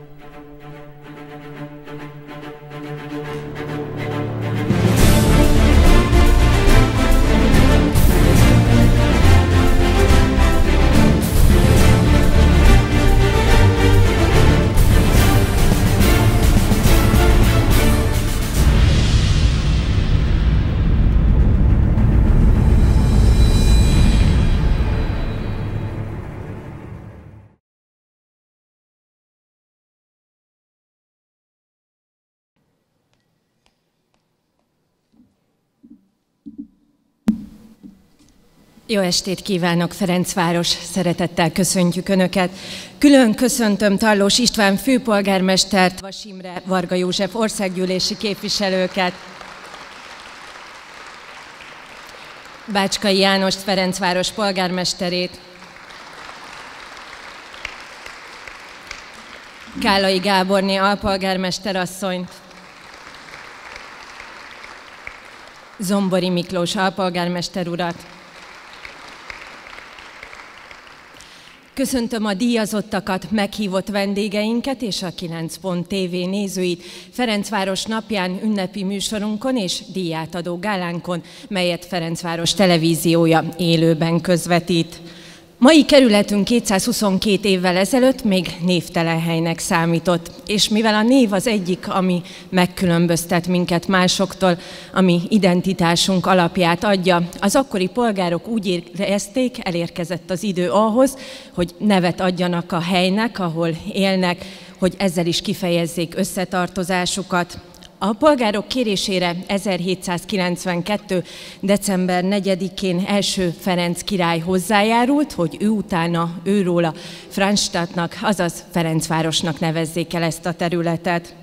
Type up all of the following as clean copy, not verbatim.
Jó estét kívánok, Ferencváros! Szeretettel köszöntjük Önöket. Külön köszöntöm Tarlós István főpolgármestert, Vas Imre, Varga József országgyűlési képviselőket, Bácskai Jánost, Ferencváros polgármesterét, Kállai Gáborné alpolgármester asszonyt, Zombori Miklós alpolgármester urat. Köszöntöm a díjazottakat, meghívott vendégeinket és a 9.tv nézőit Ferencváros napján ünnepi műsorunkon és díjátadó gálánkon, melyet Ferencváros televíziója élőben közvetít. Mai kerületünk 222 évvel ezelőtt még névtelen helynek számított, és mivel a név az egyik, ami megkülönböztet minket másoktól, ami identitásunk alapját adja, az akkori polgárok úgy érezték, elérkezett az idő ahhoz, hogy nevet adjanak a helynek, ahol élnek, hogy ezzel is kifejezzék összetartozásukat. A polgárok kérésére 1792. december 4-én első Ferenc király hozzájárult, hogy őróla Franzstadtnak, azaz Ferencvárosnak nevezzék el ezt a területet.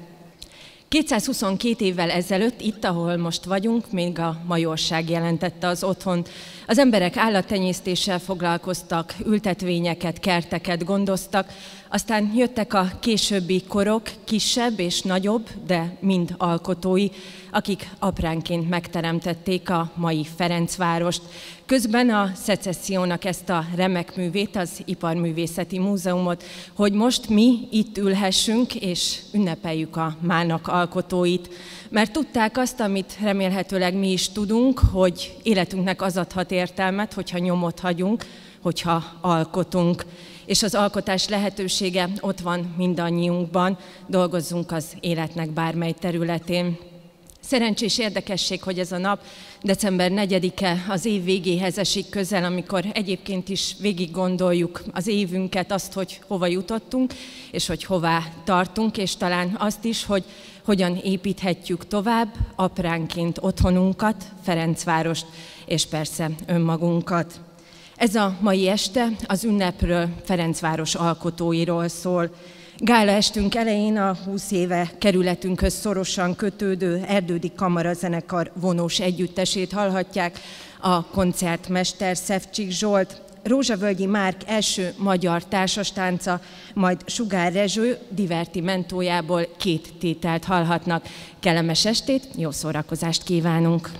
222 évvel ezelőtt, itt, ahol most vagyunk, még a majorság jelentette az otthont. Az emberek állattenyésztéssel foglalkoztak, ültetvényeket, kerteket gondoztak, aztán jöttek a későbbi korok, kisebb és nagyobb, de mind alkotói, akik apránként megteremtették a mai Ferencvárost. Közben a szecessziónak ezt a remek művét, az Iparművészeti Múzeumot, hogy most mi itt ülhessünk és ünnepeljük a mának alkotóit. Mert tudták azt, amit remélhetőleg mi is tudunk, hogy életünknek az adhat értelmet, hogyha nyomot hagyunk, hogyha alkotunk. És az alkotás lehetősége ott van mindannyiunkban, dolgozzunk az életnek bármely területén. Szerencsés érdekesség, hogy ez a nap, december 4-e az év végéhez esik közel, amikor egyébként is végig gondoljuk az évünket, azt, hogy hova jutottunk, és hogy hová tartunk, és talán azt is, hogy hogyan építhetjük tovább apránként otthonunkat, Ferencvárost, és persze önmagunkat. Ez a mai este az ünnepről, Ferencváros alkotóiról szól. Gála estünk elején a 20 éve kerületünkhöz szorosan kötődő Erdődi Kamarazenekar vonós együttesét hallhatják, a koncertmester Szevcsik Zsolt, Rózsavölgyi Márk első magyar társastánca, majd Sugár Rezső divertimentójából 2 tételt hallhatnak. Kellemes estét, jó szórakozást kívánunk!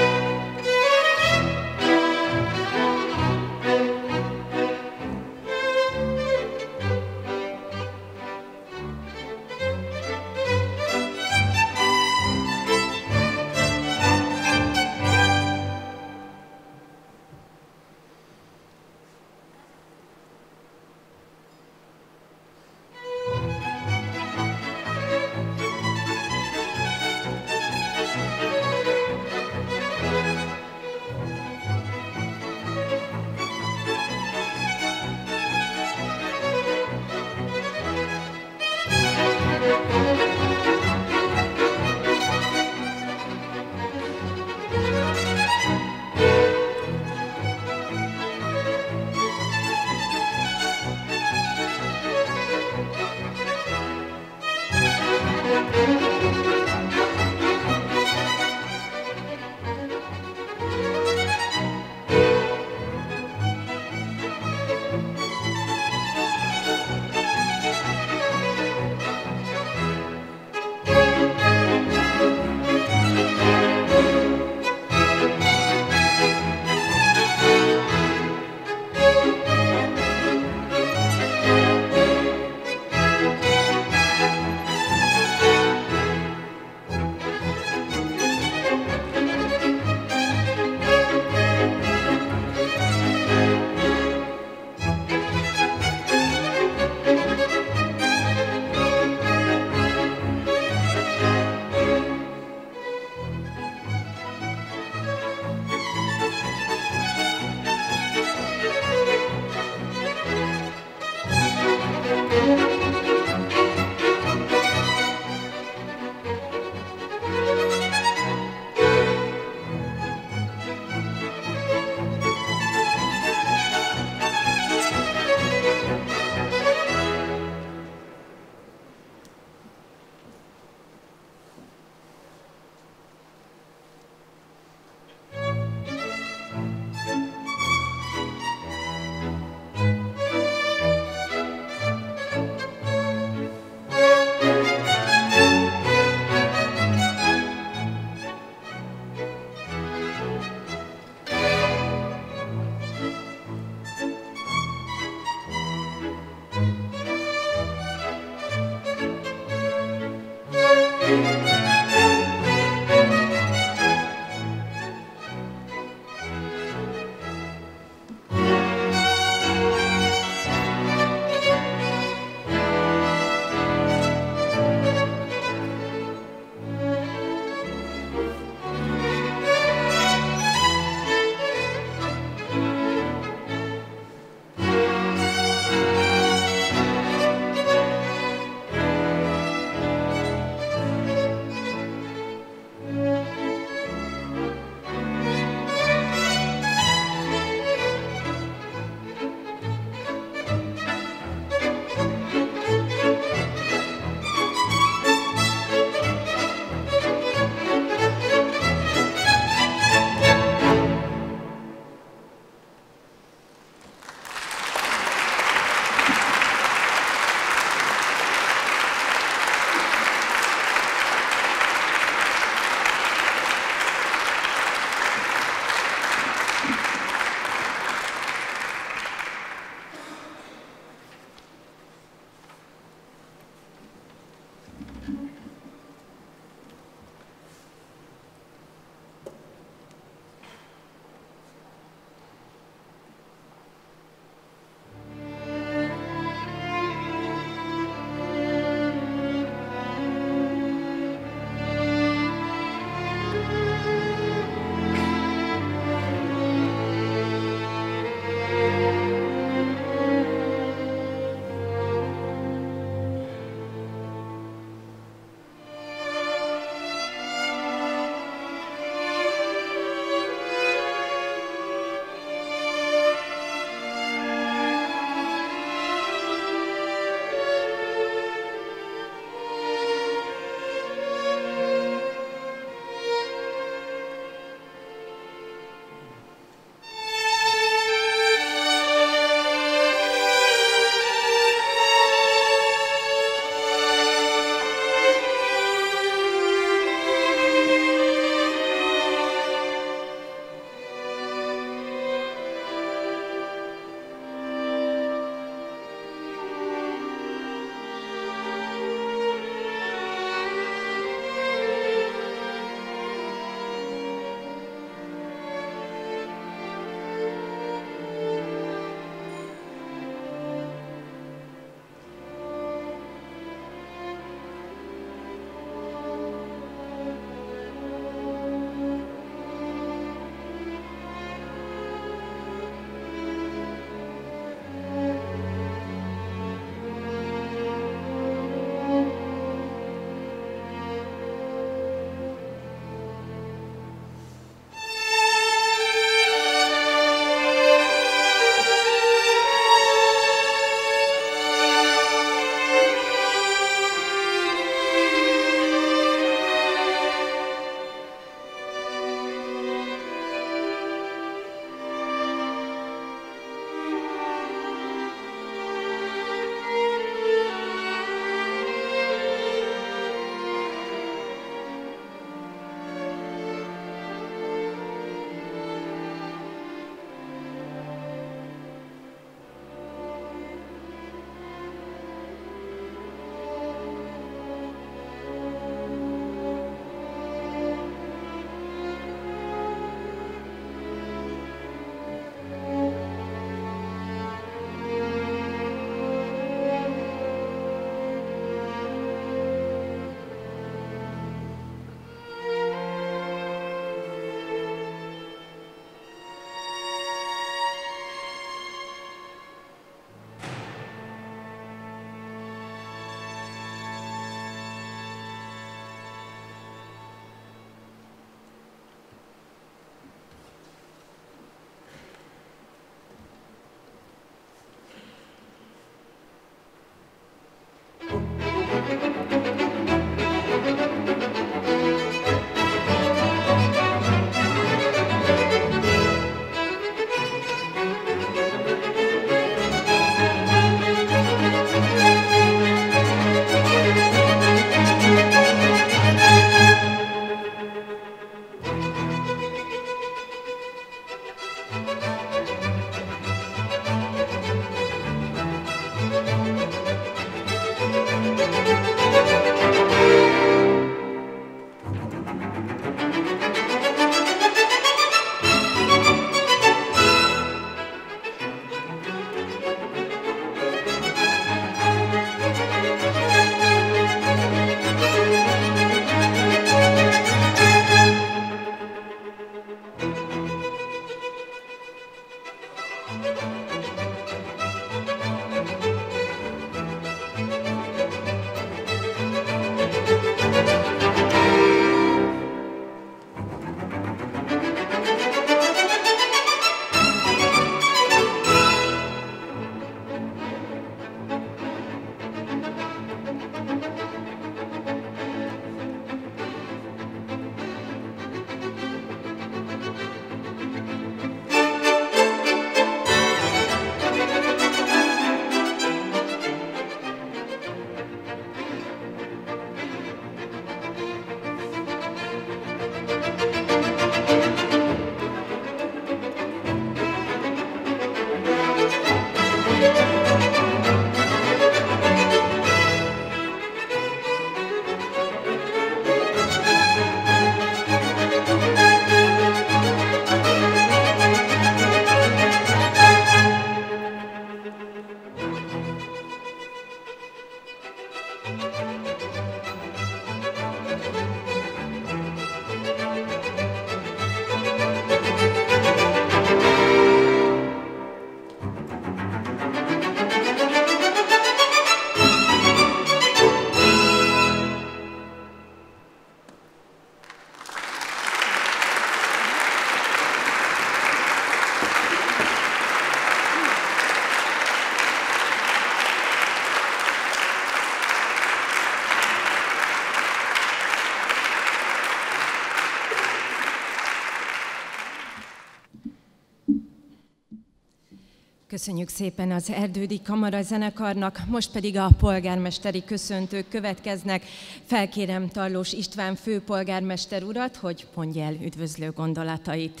Köszönjük szépen az Erdődi Kamara Zenekarnak, most pedig a polgármesteri köszöntők következnek. Felkérem Tarlós István főpolgármester urat, hogy mondja el üdvözlő gondolatait.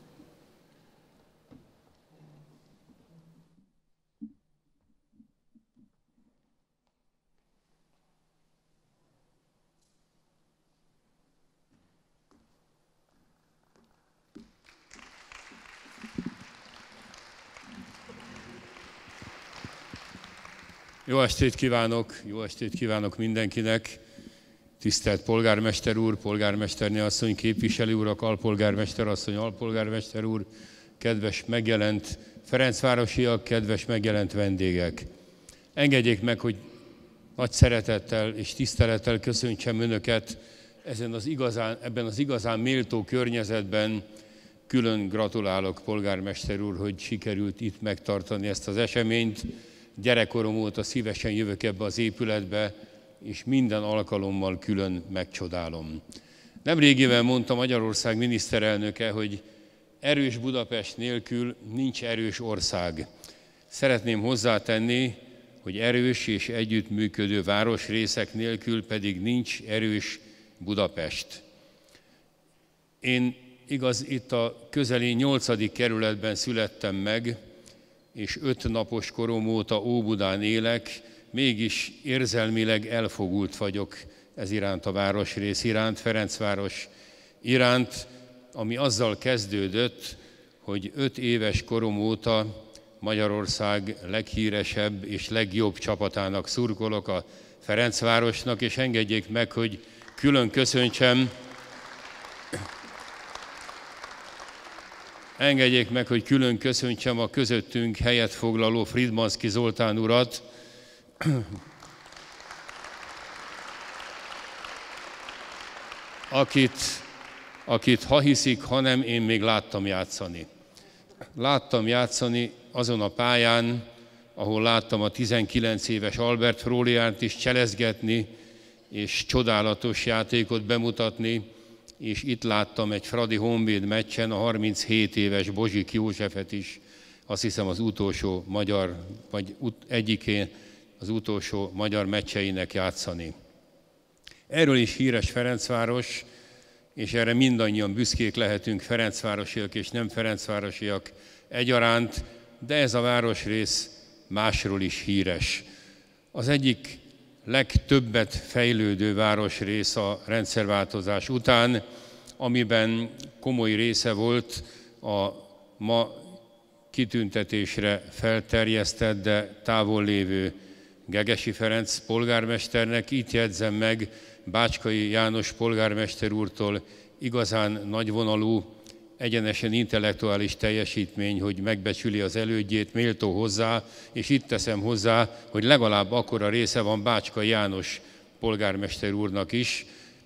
Jó estét kívánok mindenkinek! Tisztelt polgármester úr, polgármesterné asszony, képviselő urak, alpolgármester asszony, alpolgármester úr, kedves megjelent ferencvárosiak, kedves megjelent vendégek! Engedjék meg, hogy nagy szeretettel és tisztelettel köszöntsem Önöket ebben az igazán méltó környezetben. Külön gratulálok, polgármester úr, hogy sikerült itt megtartani ezt az eseményt. Gyerekkorom óta szívesen jövök ebbe az épületbe, és minden alkalommal külön megcsodálom. Nemrégiben mondta Magyarország miniszterelnöke, hogy erős Budapest nélkül nincs erős ország. Szeretném hozzátenni, hogy erős és együttműködő városrészek nélkül pedig nincs erős Budapest. Én itt a közeli 8. kerületben születtem meg, és 5 napos korom óta Óbudán élek, mégis érzelmileg elfogult vagyok ez iránt, a városrész iránt, Ferencváros iránt, ami azzal kezdődött, hogy 5 éves korom óta Magyarország leghíresebb és legjobb csapatának szurkolok, a Ferencvárosnak, és engedjék meg, hogy külön köszöntsem a közöttünk helyet foglaló Friedmanszky Zoltán urat, akit ha hiszik, ha nem, én még láttam játszani. Láttam játszani azon a pályán, ahol láttam a 19 éves Albert Fróliánt is cselezgetni, és csodálatos játékot bemutatni, és itt láttam egy Fradi Honvéd meccsen a 37 éves Bozsik Józsefet is, azt hiszem az utolsó magyar, vagy egyikén az utolsó magyar meccseinek játszani. Erről is híres Ferencváros, és erre mindannyian büszkék lehetünk, ferencvárosiak és nem ferencvárosiak egyaránt, de ez a városrész másról is híres. Az egyik legtöbbet fejlődő városrész a rendszerváltozás után, amiben komoly része volt a ma kitüntetésre felterjesztett, de távol lévő Gegesi Ferenc polgármesternek. Itt jegyzem meg Bácskai János polgármester úrtól igazán nagyvonalú, egyenesen intellektuális teljesítmény, hogy megbecsüli az elődjét, méltó hozzá, és itt teszem hozzá, hogy legalább akkora része van Bácskai János polgármester úrnak is.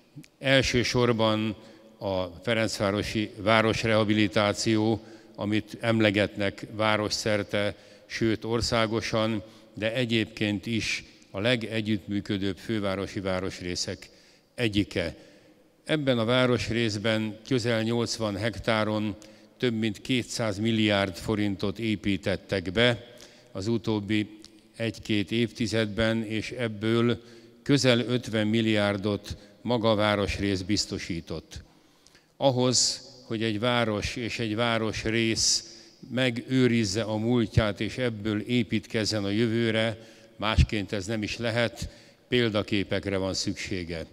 Elsősorban a ferencvárosi városrehabilitáció, amit emlegetnek városszerte, sőt országosan, de egyébként is a legegyüttműködőbb fővárosi városrészek egyike. Ebben a városrészben közel 80 hektáron több mint 200 milliárd forintot építettek be az utóbbi 1-2 évtizedben, és ebből közel 50 milliárdot maga a városrész biztosított. Ahhoz, hogy egy város és egy városrész megőrizze a múltját, és ebből építkezzen a jövőre, másként ez nem is lehet, példaképekre van szüksége.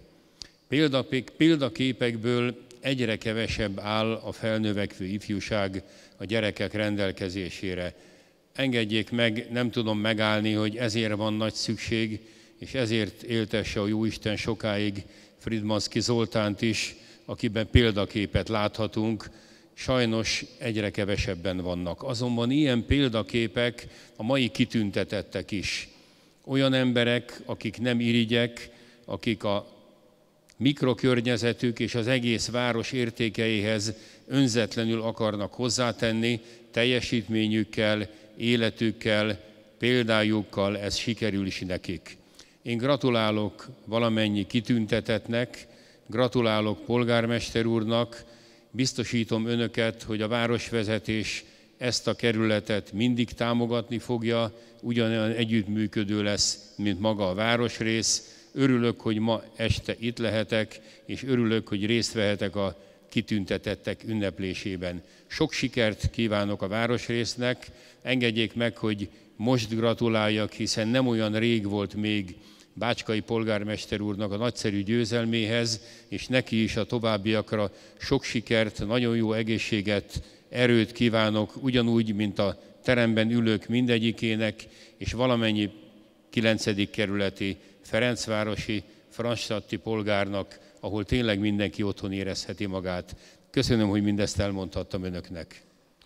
Példaképekből egyre kevesebb áll a felnövekvő ifjúság a gyerekek rendelkezésére. Engedjék meg, nem tudom megállni, hogy ezért van nagy szükség, és ezért éltesse a Jóisten sokáig Friedmanszky Zoltánt is, akiben példaképet láthatunk. Sajnos egyre kevesebben vannak. Azonban ilyen példaképek a mai kitüntetettek is. Olyan emberek, akik nem irigyek, akik a mikrokörnyezetük és az egész város értékeihez önzetlenül akarnak hozzátenni, teljesítményükkel, életükkel, példájukkal ez sikerül is nekik. Én gratulálok valamennyi kitüntetetnek, gratulálok polgármester úrnak, biztosítom önöket, hogy a városvezetés ezt a kerületet mindig támogatni fogja, ugyanolyan együttműködő lesz, mint maga a városrész. Örülök, hogy ma este itt lehetek, és örülök, hogy részt vehetek a kitüntetettek ünneplésében. Sok sikert kívánok a városrésznek, engedjék meg, hogy most gratuláljak, hiszen nem olyan rég volt még Bácskai polgármester úrnak a nagyszerű győzelméhez, és neki is a továbbiakra sok sikert, nagyon jó egészséget, erőt kívánok, ugyanúgy, mint a teremben ülők mindegyikének, és valamennyi 9. kerületi ferencvárosi, franstadti polgárnak, ahol tényleg mindenki otthon érezheti magát. Köszönöm, hogy mindezt elmondhattam önöknek.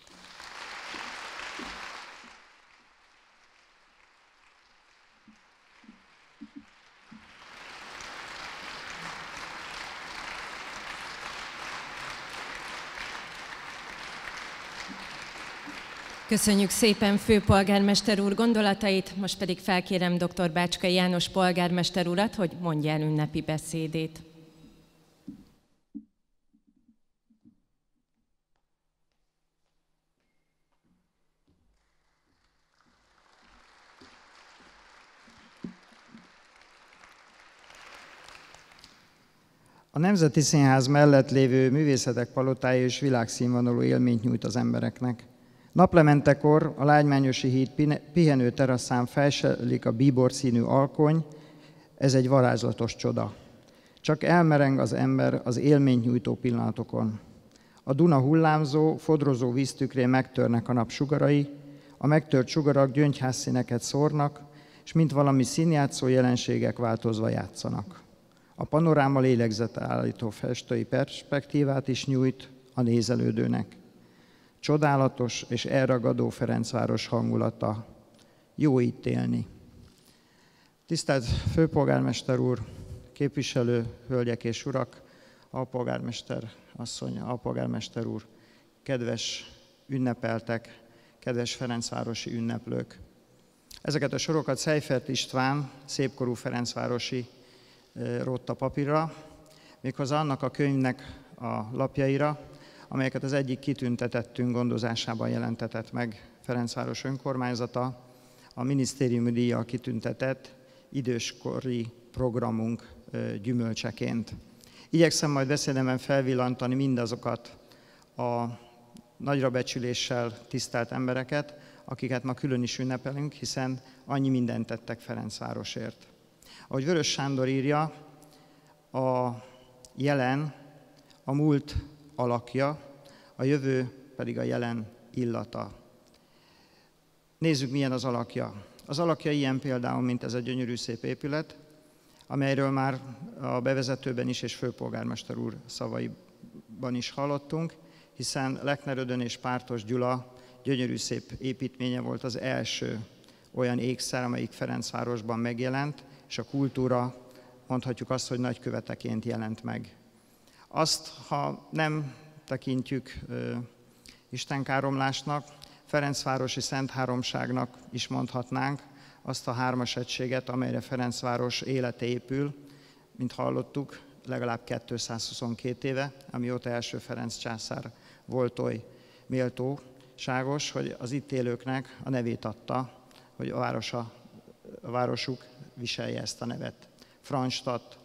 Köszönjük szépen főpolgármester úr gondolatait, most pedig felkérem dr. Bácskai János polgármester urat, hogy mondja el ünnepi beszédét. A Nemzeti Színház mellett lévő Művészetek Palotája is világszínvonalú élményt nyújt az embereknek. Naplementekor a Lágymányosi híd pihenő teraszán felsejlik a bíbor színű alkony, ez egy varázslatos csoda. Csak elmereng az ember az élményt nyújtó pillanatokon. A Duna hullámzó, fodrozó víztükrén megtörnek a nap sugarai, a megtört sugarak gyöngyházszíneket szórnak, és mint valami színjátszó jelenségek változva játszanak. A panoráma lélegzetállító festői perspektívát is nyújt a nézelődőnek. Csodálatos és elragadó Ferencváros hangulata. Jó itt élni. Tisztelt főpolgármester úr, képviselő, hölgyek és urak, alpolgármester asszony, alpolgármester úr, kedves ünnepeltek, kedves ferencvárosi ünneplők. Ezeket a sorokat Seifert István, szépkorú ferencvárosi rótta papírra, méghozzá annak a könyvnek a lapjaira, amelyeket az egyik kitüntetettünk gondozásában jelentetett meg Ferencváros önkormányzata, a minisztériumi díjjal kitüntetett időskori programunk gyümölcseként. Igyekszem majd beszédemben felvillantani mindazokat a nagyra becsüléssel tisztelt embereket, akiket ma külön is ünnepelünk, hiszen annyi mindent tettek Ferencvárosért. Ahogy Vörös Sándor írja, a jelen a múlt alakja, a jövő pedig a jelen illata. Nézzük, milyen az alakja. Az alakja ilyen például, mint ez a gyönyörű szép épület, amelyről már a bevezetőben is és főpolgármester úr szavaiban is hallottunk, hiszen Lechner Ödön és Pártos Gyula gyönyörű szép építménye volt az első olyan ékszer, amelyik Ferencvárosban megjelent, és a kultúra, mondhatjuk azt, hogy nagyköveteként jelent meg. Azt, ha nem tekintjük istenkáromlásnak, Ferencvárosi Szent Háromságnak is mondhatnánk azt a hármas egységet, amelyre Ferencváros élete épül, mint hallottuk, legalább 222 éve, amióta első Ferenc császár volt oly méltóságos, hogy az itt élőknek a nevét adta, hogy a városuk viselje ezt a nevet. Franstadt.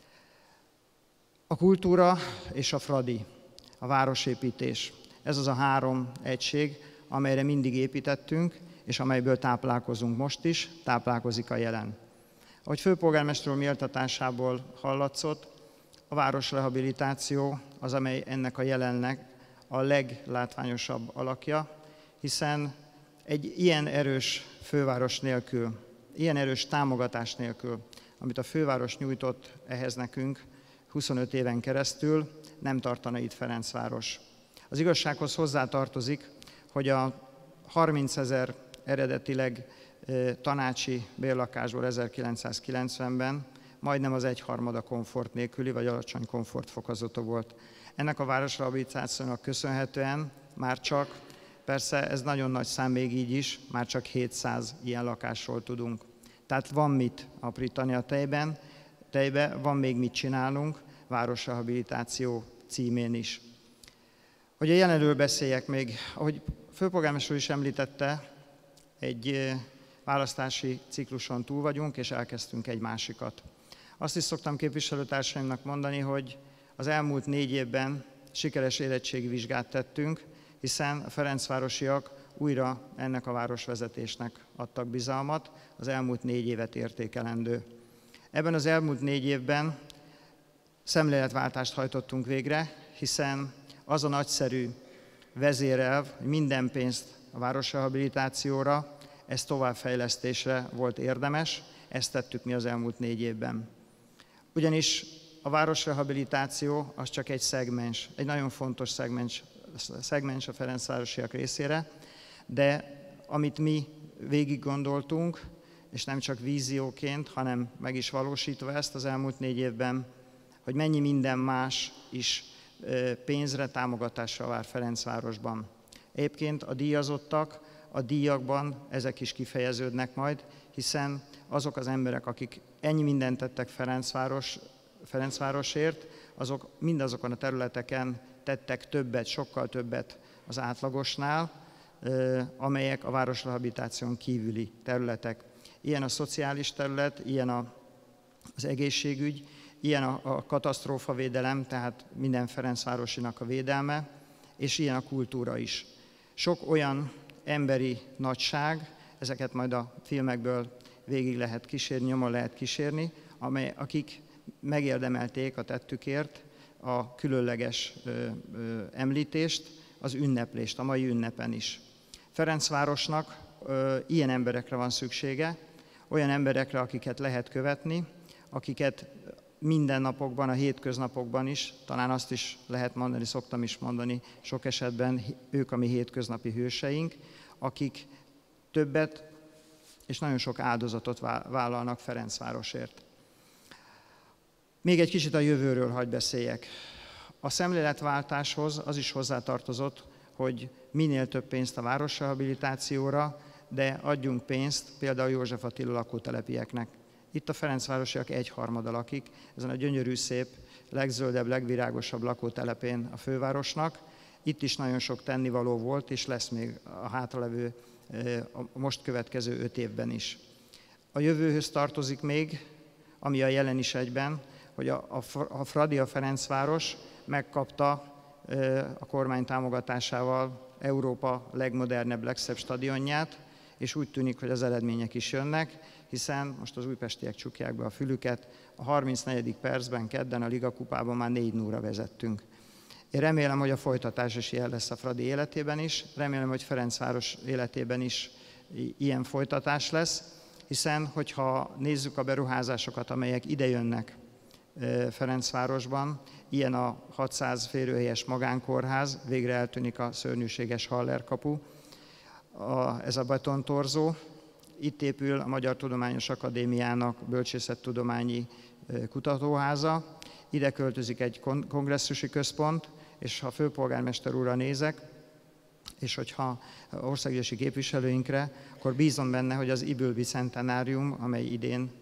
A kultúra és a fradi, a városépítés. Ez az a három egység, amelyre mindig építettünk, és amelyből táplálkozunk most is, táplálkozik a jelen. Ahogy főpolgármester úr méltatásából hallatszott, a városrehabilitáció az, amely ennek a jelennek a leglátványosabb alakja, hiszen egy ilyen erős főváros nélkül, ilyen erős támogatás nélkül, amit a főváros nyújtott ehhez nekünk 25 éven keresztül, nem tartana itt Ferencváros. Az igazsághoz hozzátartozik, hogy a 30 000 eredetileg tanácsi bérlakásból 1990-ben majdnem az egyharmada komfort nélküli vagy alacsony komfortfokozata volt. Ennek a városrehabilitációnak köszönhetően már csak, persze ez nagyon nagy szám még így is, már csak 700 ilyen lakásról tudunk. Tehát van mit aprítani a tejbe, van még mit csinálnunk, városrehabilitáció címén is. Hogy a jelenről beszéljek még, ahogy főpolgármester is említette, egy választási cikluson túl vagyunk, és elkezdtünk egy másikat. Azt is szoktam képviselőtársaimnak mondani, hogy az elmúlt 4 évben sikeres érettségi vizsgát tettünk, hiszen a ferencvárosiak újra ennek a városvezetésnek adtak bizalmat, az elmúlt 4 évet értékelendő. Ebben az elmúlt 4 évben szemléletváltást hajtottunk végre, hiszen az a nagyszerű vezérelv, hogy minden pénzt a városrehabilitációra, ez továbbfejlesztésre volt érdemes, ezt tettük mi az elmúlt 4 évben. Ugyanis a városrehabilitáció az csak egy szegmens, egy nagyon fontos szegmens a ferencvárosiak részére, de amit mi végig gondoltunk, és nem csak vízióként, hanem meg is valósítva ezt az elmúlt 4 évben, hogy mennyi minden más is pénzre, támogatásra vár Ferencvárosban. Egyébként a díjazottak, a díjakban ezek is kifejeződnek majd, hiszen azok az emberek, akik ennyi mindent tettek Ferencvárosért, azok mindazokon a területeken tettek többet, sokkal többet az átlagosnál, amelyek a városrehabilitáción kívüli területek. Ilyen a szociális terület, ilyen az egészségügy, ilyen a katasztrófavédelem, tehát minden ferencvárosinak a védelme, és ilyen a kultúra is. Sok olyan emberi nagyság, ezeket majd a filmekből végig lehet kísérni, nyomon lehet kísérni, akik megérdemelték a tettükért a különleges említést, az ünneplést, a mai ünnepen is. Ferencvárosnak ilyen emberekre van szüksége, olyan emberekre, akiket lehet követni, akiket mindennapokban, a hétköznapokban is, talán azt is lehet mondani, szoktam is mondani, sok esetben ők a mi hétköznapi hőseink, akik többet és nagyon sok áldozatot vállalnak Ferencvárosért. Még egy kicsit a jövőről hadd beszéljek. A szemléletváltáshoz az is hozzátartozott, hogy minél több pénzt a városrehabilitációra, de adjunk pénzt például József Attila lakótelepieknek. Itt a ferencvárosiak 1/3 lakik, ezen a gyönyörű, szép, legzöldebb, legvirágosabb lakótelepén a fővárosnak. Itt is nagyon sok tennivaló volt, és lesz még a hátralevő, a most következő 5 évben is. A jövőhöz tartozik még, ami a jelen is egyben, hogy a Fradi, a Ferencváros megkapta a kormány támogatásával Európa legmodernebb, legszebb stadionját, és úgy tűnik, hogy az eredmények is jönnek, hiszen most az újpestiek csukják be a fülüket, a 34. percben kedden a Ligakupában már 4-0-ra vezettünk. Én remélem, hogy a folytatás is ilyen lesz a Fradi életében is, remélem, hogy Ferencváros életében is ilyen folytatás lesz, hiszen hogyha nézzük a beruházásokat, amelyek ide jönnek Ferencvárosban, ilyen a 600 férőhelyes magánkórház, végre eltűnik a szörnyűséges Haller kapu, ez a betontorzó, itt épül a Magyar Tudományos Akadémiának bölcsészettudományi kutatóháza, ide költözik egy kongresszusi központ, és ha a főpolgármester úrra nézek, és hogyha országgyűlési képviselőinkre, akkor bízom benne, hogy az IBÜL bicentenárium, amely idén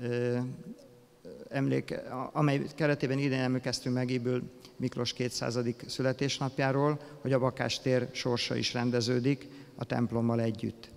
amely keretében idén emlékeztünk meg IBÜL Miklós 200. születésnapjáról, hogy a Bakás tér sorsa is rendeződik a templommal együtt.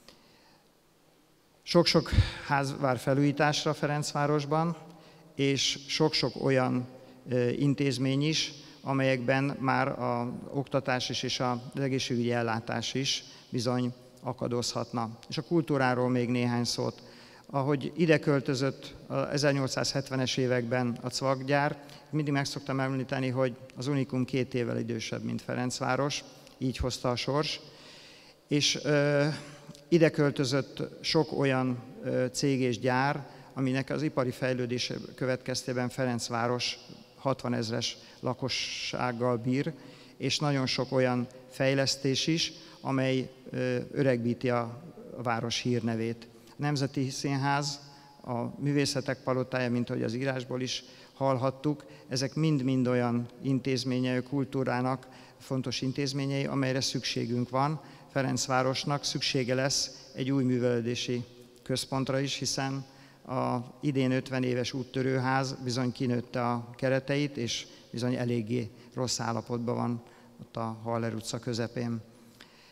Sok-sok ház vár felújításra Ferencvárosban, és sok-sok olyan intézmény is, amelyekben már az oktatás is és az egészségügyi ellátás is bizony akadozhatna. És a kultúráról még néhány szót. Ahogy ide költözött az 1870-es években a Cvak gyár, mindig meg szoktam említeni, hogy az Unikum 2 évvel idősebb, mint Ferencváros, így hozta a sors, és ide költözött sok olyan cég és gyár, aminek az ipari fejlődése következtében Ferencváros 60 000-es lakossággal bír, és nagyon sok olyan fejlesztés is, amely öregbíti a város hírnevét. A Nemzeti Színház, a Művészetek Palotája, mint ahogy az írásból is hallhattuk, ezek mind-mind olyan intézményei, kultúrának fontos intézményei, amelyre szükségünk van. Ferencvárosnak szüksége lesz egy új művelődési központra is, hiszen az idén 50 éves úttörőház bizony kinőtte a kereteit, és bizony eléggé rossz állapotban van ott a Haller utca közepén.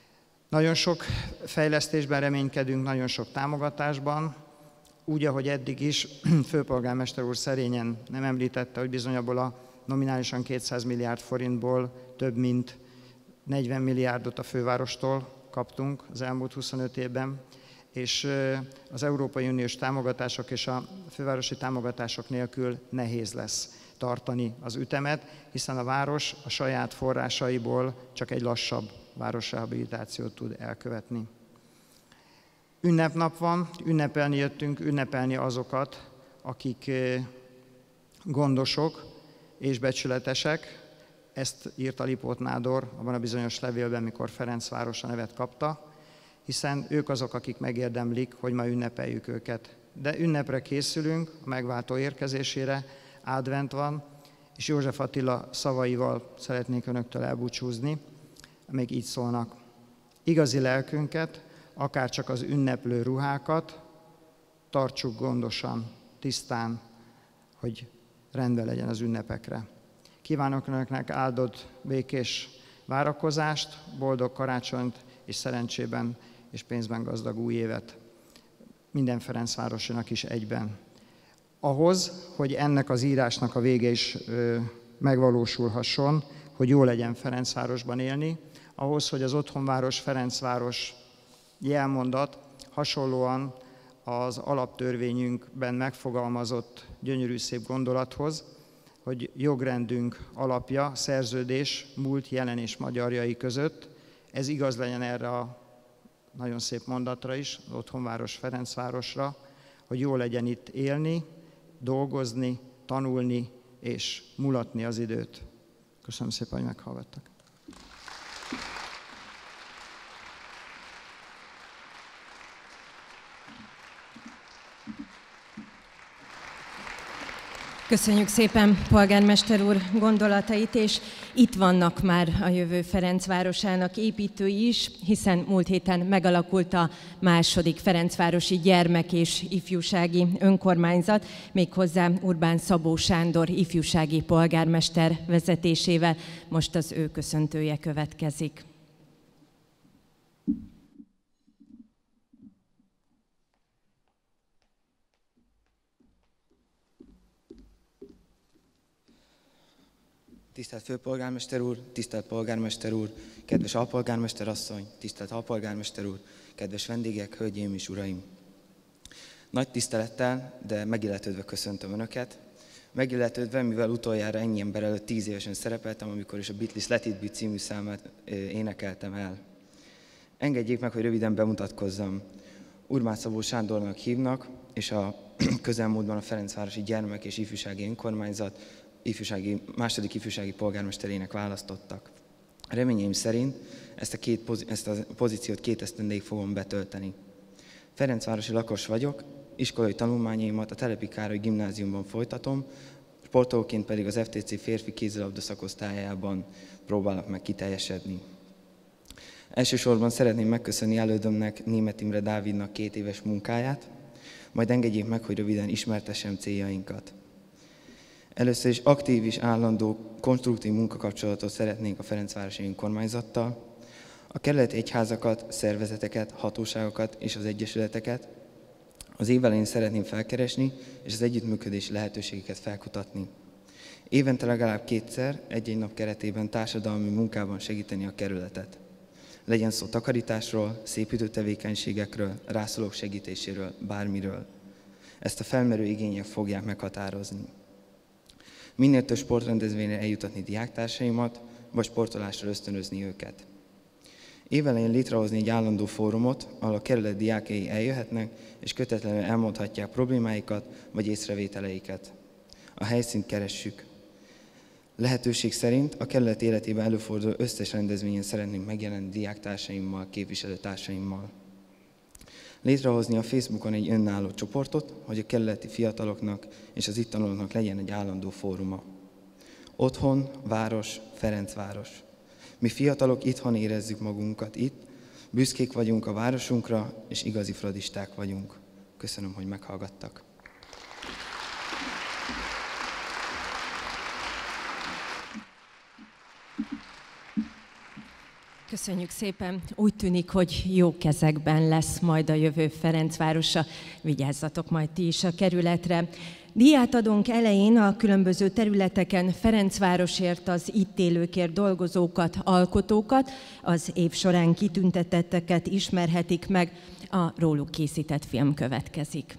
Nagyon sok fejlesztésben reménykedünk, nagyon sok támogatásban, úgy, ahogy eddig is, főpolgármester úr szerényen nem említette, hogy bizony abból a nominálisan 200 milliárd forintból több mint 40 milliárdot a fővárostól kaptunk az elmúlt 25 évben, és az Európai Uniós támogatások és a fővárosi támogatások nélkül nehéz lesz tartani az ütemet, hiszen a város a saját forrásaiból csak egy lassabb városrehabilitációt tud elkövetni. Ünnepnap van, ünnepelni jöttünk, ünnepelni azokat, akik gondosok és becsületesek. Ezt írta Lipót Nádor abban a bizonyos levélben, mikor Ferencváros a nevet kapta, hiszen ők azok, akik megérdemlik, hogy ma ünnepeljük őket. De ünnepre készülünk, a megváltó érkezésére, advent van, és József Attila szavaival szeretnék önöktől elbúcsúzni, még így szólnak. Igazi lelkünket, akár csak az ünneplő ruhákat, tartsuk gondosan, tisztán, hogy rendben legyen az ünnepekre. Kívánok önöknek áldott, békés várakozást, boldog karácsonyt, és szerencsében és pénzben gazdag új évet minden Ferencvárosinak is egyben. Ahhoz, hogy ennek az írásnak a vége is megvalósulhasson, hogy jó legyen Ferencvárosban élni, ahhoz, hogy az otthonváros Ferencváros jelmondat hasonlóan az alaptörvényünkben megfogalmazott gyönyörű szép gondolathoz, hogy jogrendünk alapja, szerződés múlt, jelen és magyarjai között. Ez igaz legyen erre a nagyon szép mondatra is, az otthonváros Ferencvárosra, hogy jó legyen itt élni, dolgozni, tanulni és mulatni az időt. Köszönöm szépen, hogy meghallgattak. Köszönjük szépen polgármester úr gondolatait, és itt vannak már a jövő Ferencvárosának építői is, hiszen múlt héten megalakult a második Ferencvárosi gyermek- és ifjúsági önkormányzat, méghozzá Urbán Szabó Sándor ifjúsági polgármester vezetésével. Most az ő köszöntője következik. Tisztelt főpolgármester úr, tisztelt polgármester úr, kedves alpolgármester asszony, tisztelt alpolgármester úr, kedves vendégek, hölgyeim és uraim! Nagy tisztelettel, de megilletődve köszöntöm Önöket. Megilletődve, mivel utoljára ennyi ember előtt 10 évesen szerepeltem, amikor is a Beatles Let It Be című számát énekeltem el. Engedjék meg, hogy röviden bemutatkozzam. Urbán Szabó Sándornak hívnak, és a közelmúltban a Ferencvárosi Gyermek- és Ifjúsági Önkormányzat második ifjúsági polgármesterének választottak. Reményeim szerint ezt a pozíciót 2 esztendéig fogom betölteni. Ferencvárosi lakos vagyok, iskolai tanulmányaimat a Telepi Károly gimnáziumban folytatom, sportolóként pedig az FTC férfi kézilabda szakosztályában próbálok meg kiteljesedni. Elsősorban szeretném megköszönni elődömnek, Németh Imre Dávidnak 2 éves munkáját, majd engedjék meg, hogy röviden ismertessem céljainkat. Először is aktív és állandó, konstruktív munkakapcsolatot szeretnénk a Ferencvárosi Önkormányzattal. A kerületi egyházakat, szervezeteket, hatóságokat és az egyesületeket az év elején szeretném felkeresni, és az együttműködési lehetőségeket felkutatni. Évente legalább 2-szer, egy-egy nap keretében társadalmi munkában segíteni a kerületet. Legyen szó takarításról, szépítő tevékenységekről, rászorulók segítéséről, bármiről. Ezt a felmerő igények fogják meghatározni. Minél több sportrendezvényre eljutatni diáktársaimat, vagy sportolásra ösztönözni őket. Évelején létrehozni egy állandó fórumot, ahol a kerület diákjai eljöhetnek, és kötetlenül elmondhatják problémáikat, vagy észrevételeiket. A helyszínt keressük. Lehetőség szerint a kerület életében előforduló összes rendezvényen szeretnénk megjelenni diáktársaimmal, képviselőtársaimmal. Létrehozni a Facebookon egy önálló csoportot, hogy a kerületi fiataloknak és az itt tanulóknak legyen egy állandó fóruma. Otthon, város, Ferencváros. Mi fiatalok itthon érezzük magunkat itt, büszkék vagyunk a városunkra, és igazi fradisták vagyunk. Köszönöm, hogy meghallgattak. Köszönjük szépen. Úgy tűnik, hogy jó kezekben lesz majd a jövő Ferencvárosa. Vigyázzatok majd ti is a kerületre. Díját adunk elején a különböző területeken Ferencvárosért, az itt élőkért dolgozókat, alkotókat, az év során kitüntetetteket ismerhetik meg. A róluk készített film következik.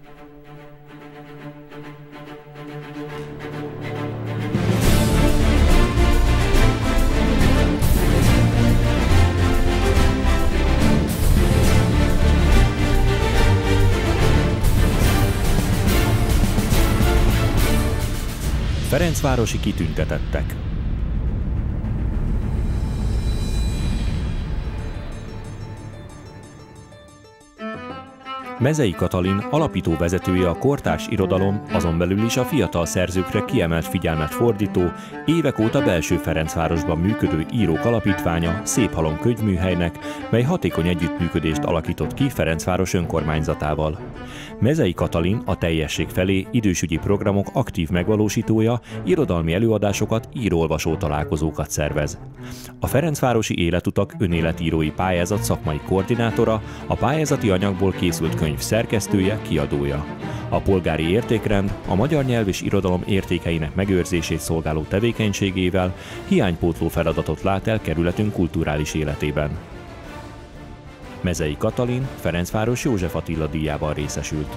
Ferencvárosi kitüntetettek. Mezei Katalin alapító vezetője a kortárs irodalom, azon belül is a fiatal szerzőkre kiemelt figyelmet fordító, évek óta belső Ferencvárosban működő írók alapítványa Szép Halom könyvműhelynek, mely hatékony együttműködést alakított ki Ferencváros önkormányzatával. Mezei Katalin a teljesség felé idősügyi programok aktív megvalósítója, irodalmi előadásokat, író-olvasó találkozókat szervez. A Ferencvárosi Életutak önéletírói pályázat szakmai koordinátora, a pályázati anyagból készült könyv szerkesztője, kiadója. A polgári értékrend a magyar nyelv és irodalom értékeinek megőrzését szolgáló tevékenységével hiánypótló feladatot lát el kerületünk kulturális életében. Mezei Katalin Ferencváros József Attila díjában részesült.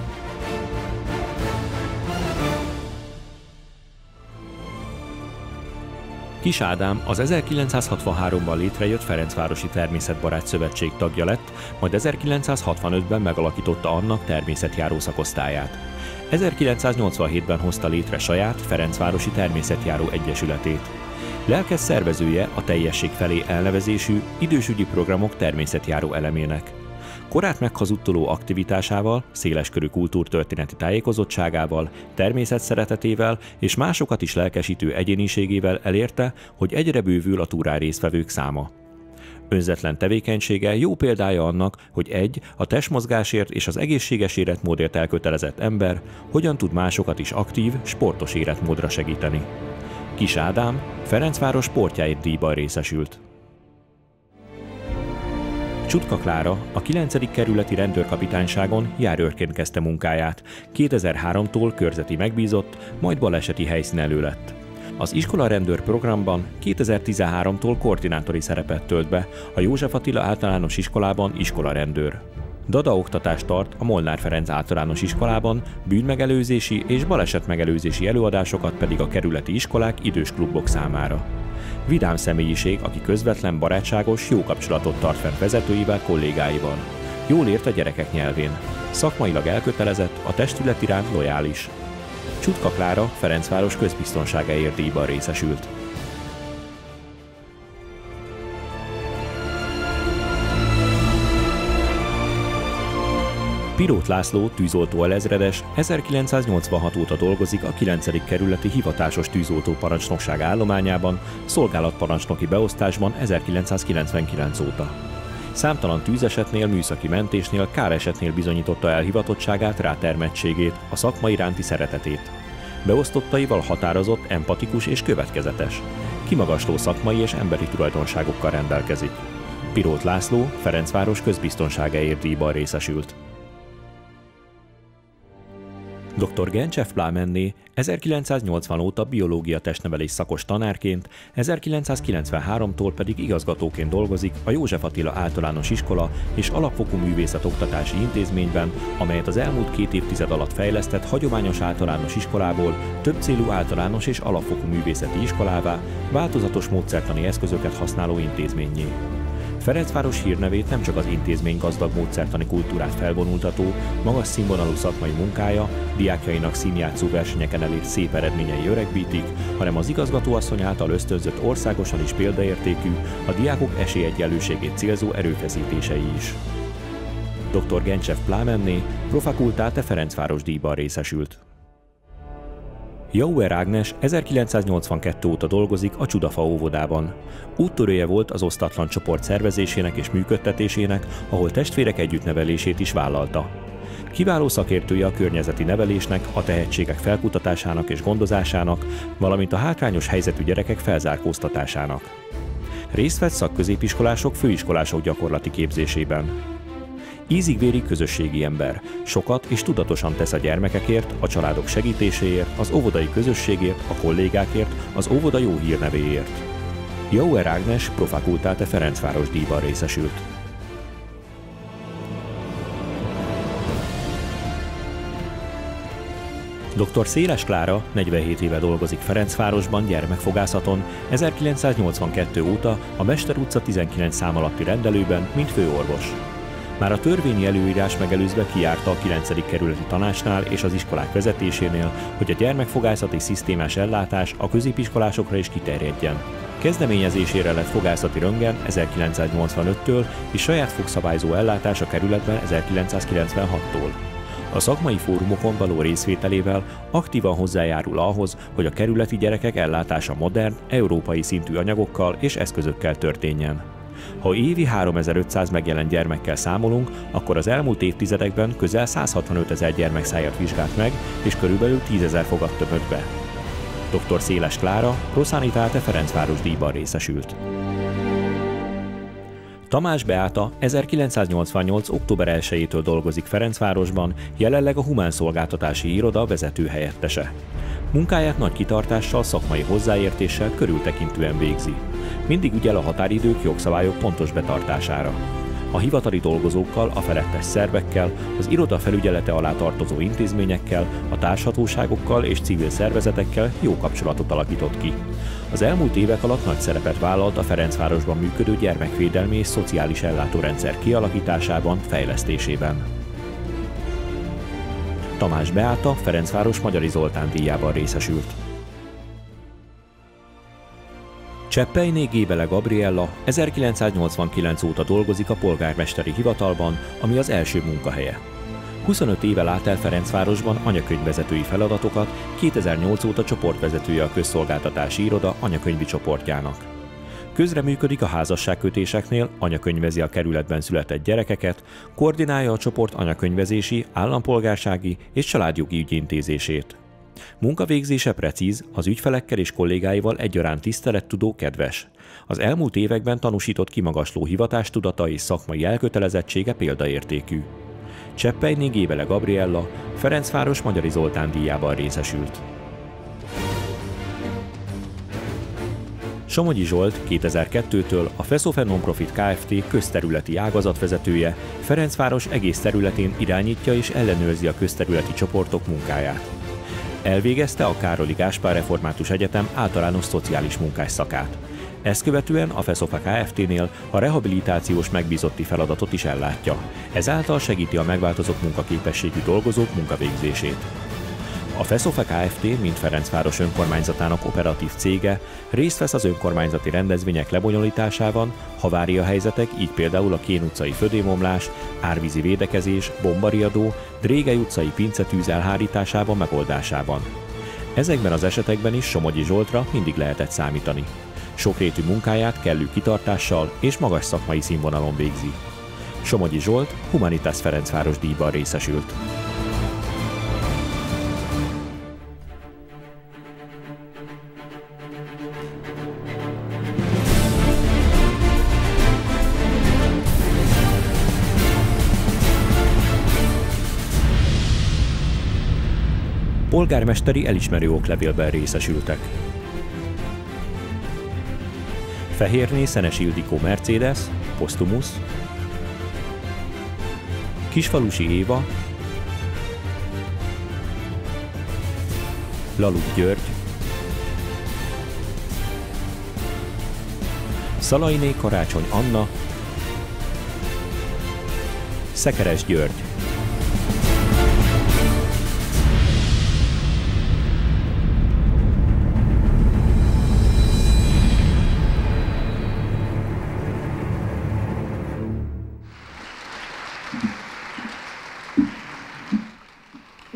Kis Ádám az 1963-ban létrejött Ferencvárosi Természetbarát Szövetség tagja lett, majd 1965-ben megalakította annak természetjáró szakosztályát. 1987-ben hozta létre saját Ferencvárosi Természetjáró Egyesületét. Lelkes szervezője a teljesség felé elnevezésű idősügyi programok természetjáró elemének. Korát meghazudtoló aktivitásával, széleskörű kultúrtörténeti tájékozottságával, természetszeretetével és másokat is lelkesítő egyéniségével elérte, hogy egyre bővül a túrán résztvevők száma. Önzetlen tevékenysége jó példája annak, hogy a testmozgásért és az egészséges életmódért elkötelezett ember hogyan tud másokat is aktív, sportos életmódra segíteni. Kis Ádám Ferencváros sportjáért díjban részesült. Csutka Klára a 9. kerületi rendőrkapitányságon járőrként kezdte munkáját, 2003-tól körzeti megbízott, majd baleseti helyszínelő lett. Az iskola rendőr programban 2013-tól koordinátori szerepet tölt be, a József Attila általános iskolában iskolarendőr. Dada oktatást tart a Molnár Ferenc általános iskolában, bűnmegelőzési és balesetmegelőzési előadásokat pedig a kerületi iskolák idős klubok számára. Vidám személyiség, aki közvetlen, barátságos, jó kapcsolatot tart fenn vezetőivel, kollégáival. Jól ért a gyerekek nyelvén. Szakmailag elkötelezett, a testület iránt lojális. Csutka Klára Ferencváros közbiztonságáért díjban részesült. Pirót László tűzoltó alezredes 1986 óta dolgozik a 9. kerületi hivatásos tűzoltóparancsnokság állományában, szolgálatparancsnoki beosztásban 1999 óta. Számtalan tűzesetnél, műszaki mentésnél, káresetnél bizonyította el hivatottságát, rátermettségét, a szakma iránti szeretetét. Beosztottaival határozott, empatikus és következetes. Kimagasló szakmai és emberi tulajdonságokkal rendelkezik. Pirót László Ferencváros közbiztonságáért díjban részesült. Dr. Gencsev Plámenné 1980 óta biológia testnevelés szakos tanárként, 1993-tól pedig igazgatóként dolgozik a József Attila általános iskola és alapfokú művészetoktatási intézményben, amelyet az elmúlt 2 évtized alatt fejlesztett hagyományos általános iskolából többcélú általános és alapfokú művészeti iskolává, változatos módszertani eszközöket használó intézménnyé. Ferencváros hírnevét nem csak az intézmény gazdag módszertani kultúrát felvonultató, magas színvonalú szakmai munkája, diákjainak színjátszó versenyeken elért szép eredményei öregbítik, hanem az igazgatóasszony által ösztönzött országosan is példaértékű, a diákok esélyegyenlőségét célzó erőfeszítései is. Dr. Gencsev Plámenné Pro Facultate Ferencváros díjban részesült. Jauer Ágnes 1982 óta dolgozik a Csudafa óvodában. Úttörője volt az osztatlan csoport szervezésének és működtetésének, ahol testvérek együttnevelését is vállalta. Kiváló szakértője a környezeti nevelésnek, a tehetségek felkutatásának és gondozásának, valamint a hátrányos helyzetű gyerekek felzárkóztatásának. Részt vett szakközépiskolások, főiskolások gyakorlati képzésében. Ízig-vérig közösségi ember. Sokat és tudatosan tesz a gyermekekért, a családok segítéséért, az óvodai közösségért, a kollégákért, az óvoda jó hírnevéért. Jauer Ágnes Pro Facultate Ferencváros díjban részesült. Dr. Széles Klára 47 éve dolgozik Ferencvárosban gyermekfogászaton, 1982 óta a Mester utca 19 szám alatti rendelőben, mint főorvos. Már a törvényi előírás megelőzve kijárta a 9. kerületi tanácsnál és az iskolák vezetésénél, hogy a gyermekfogászati szisztémás ellátás a középiskolásokra is kiterjedjen. Kezdeményezésére lett fogászati röntgen 1985-től és saját fogszabályzó ellátás a kerületben 1996-tól. A szakmai fórumokon való részvételével aktívan hozzájárul ahhoz, hogy a kerületi gyerekek ellátása modern, európai szintű anyagokkal és eszközökkel történjen. Ha évi 3500 megjelent gyermekkel számolunk, akkor az elmúlt évtizedekben közel 165 000 gyermekszájat vizsgált meg, és körülbelül 10 000 fogat tömött be. Dr. Széles Klára Pro Sanitate Ferencváros díjban részesült. Tamás Beáta 1988. október 1-től dolgozik Ferencvárosban, jelenleg a Humán Szolgáltatási Iroda vezetőhelyettese. Munkáját nagy kitartással, szakmai hozzáértéssel, körültekintően végzi. Mindig ügyel a határidők, jogszabályok pontos betartására. A hivatali dolgozókkal, a felettes szervekkel, az iroda felügyelete alá tartozó intézményekkel, a társhatóságokkal és civil szervezetekkel jó kapcsolatot alakított ki. Az elmúlt évek alatt nagy szerepet vállalt a Ferencvárosban működő gyermekvédelmi és szociális ellátórendszer kialakításában, fejlesztésében. Tamás Beáta Ferencváros Magyari Zoltán díjában részesült. Cseppelyné Gébele Gabriella 1989 óta dolgozik a polgármesteri hivatalban, ami az első munkahelye. 25 éve lát el Ferencvárosban anyakönyvvezetői feladatokat, 2008 óta csoportvezetője a Közszolgáltatási Iroda anyakönyvi csoportjának. Közreműködik a házasságkötéseknél, anyakönyvezi a kerületben született gyerekeket, koordinálja a csoport anyakönyvezési, állampolgársági és családjogi ügyintézését. Munkavégzése precíz, az ügyfelekkel és kollégáival egyaránt tisztelettudó, kedves. Az elmúlt években tanúsított kimagasló hivatástudata és szakmai elkötelezettsége példaértékű. Cseppelyné Gébele Gabriella Ferencváros Magyari Zoltán díjában részesült. Somogyi Zsolt 2002-től a Fesofe Nonprofit Kft. Közterületi ágazatvezetője, Ferencváros egész területén irányítja és ellenőrzi a közterületi csoportok munkáját. Elvégezte a Károli Gáspár Református Egyetem általános szociális munkás szakát. Ezt követően a Fesofe Kft-nél a rehabilitációs megbízotti feladatot is ellátja. Ezáltal segíti a megváltozott munkaképességű dolgozók munkavégzését. A Fesofe Kft., mint Ferencváros önkormányzatának operatív cége, részt vesz az önkormányzati rendezvények lebonyolításában, haváriahelyzetek, így például a Kén utcai födémomlás, árvízi védekezés, bombariadó, Drégely utcai pincetűz elhárításában, megoldásában. Ezekben az esetekben is Somogyi Zsoltra mindig lehetett számítani. Sokrétű munkáját kellő kitartással és magas szakmai színvonalon végzi. Somogyi Zsolt Humanitas Ferencváros díjban részesült. Polgármesteri elismerő oklevélben részesültek. Fehérné Szenes Ildikó Mercedes, posztumusz, Kisfalusi Éva, Laluk György, Szalainé Karácsony Anna, Szekeres György.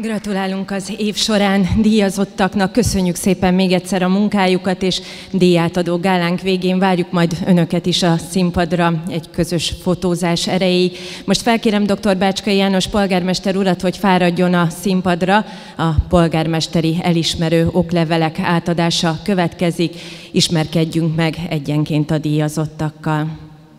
Gratulálunk az év során díjazottaknak, köszönjük szépen még egyszer a munkájukat, és díjátadó gálánk végén várjuk majd önöket is a színpadra egy közös fotózás erejéig. Most felkérem dr. Bácskai János polgármester urat, hogy fáradjon a színpadra. A polgármesteri elismerő oklevelek átadása következik. Ismerkedjünk meg egyenként a díjazottakkal.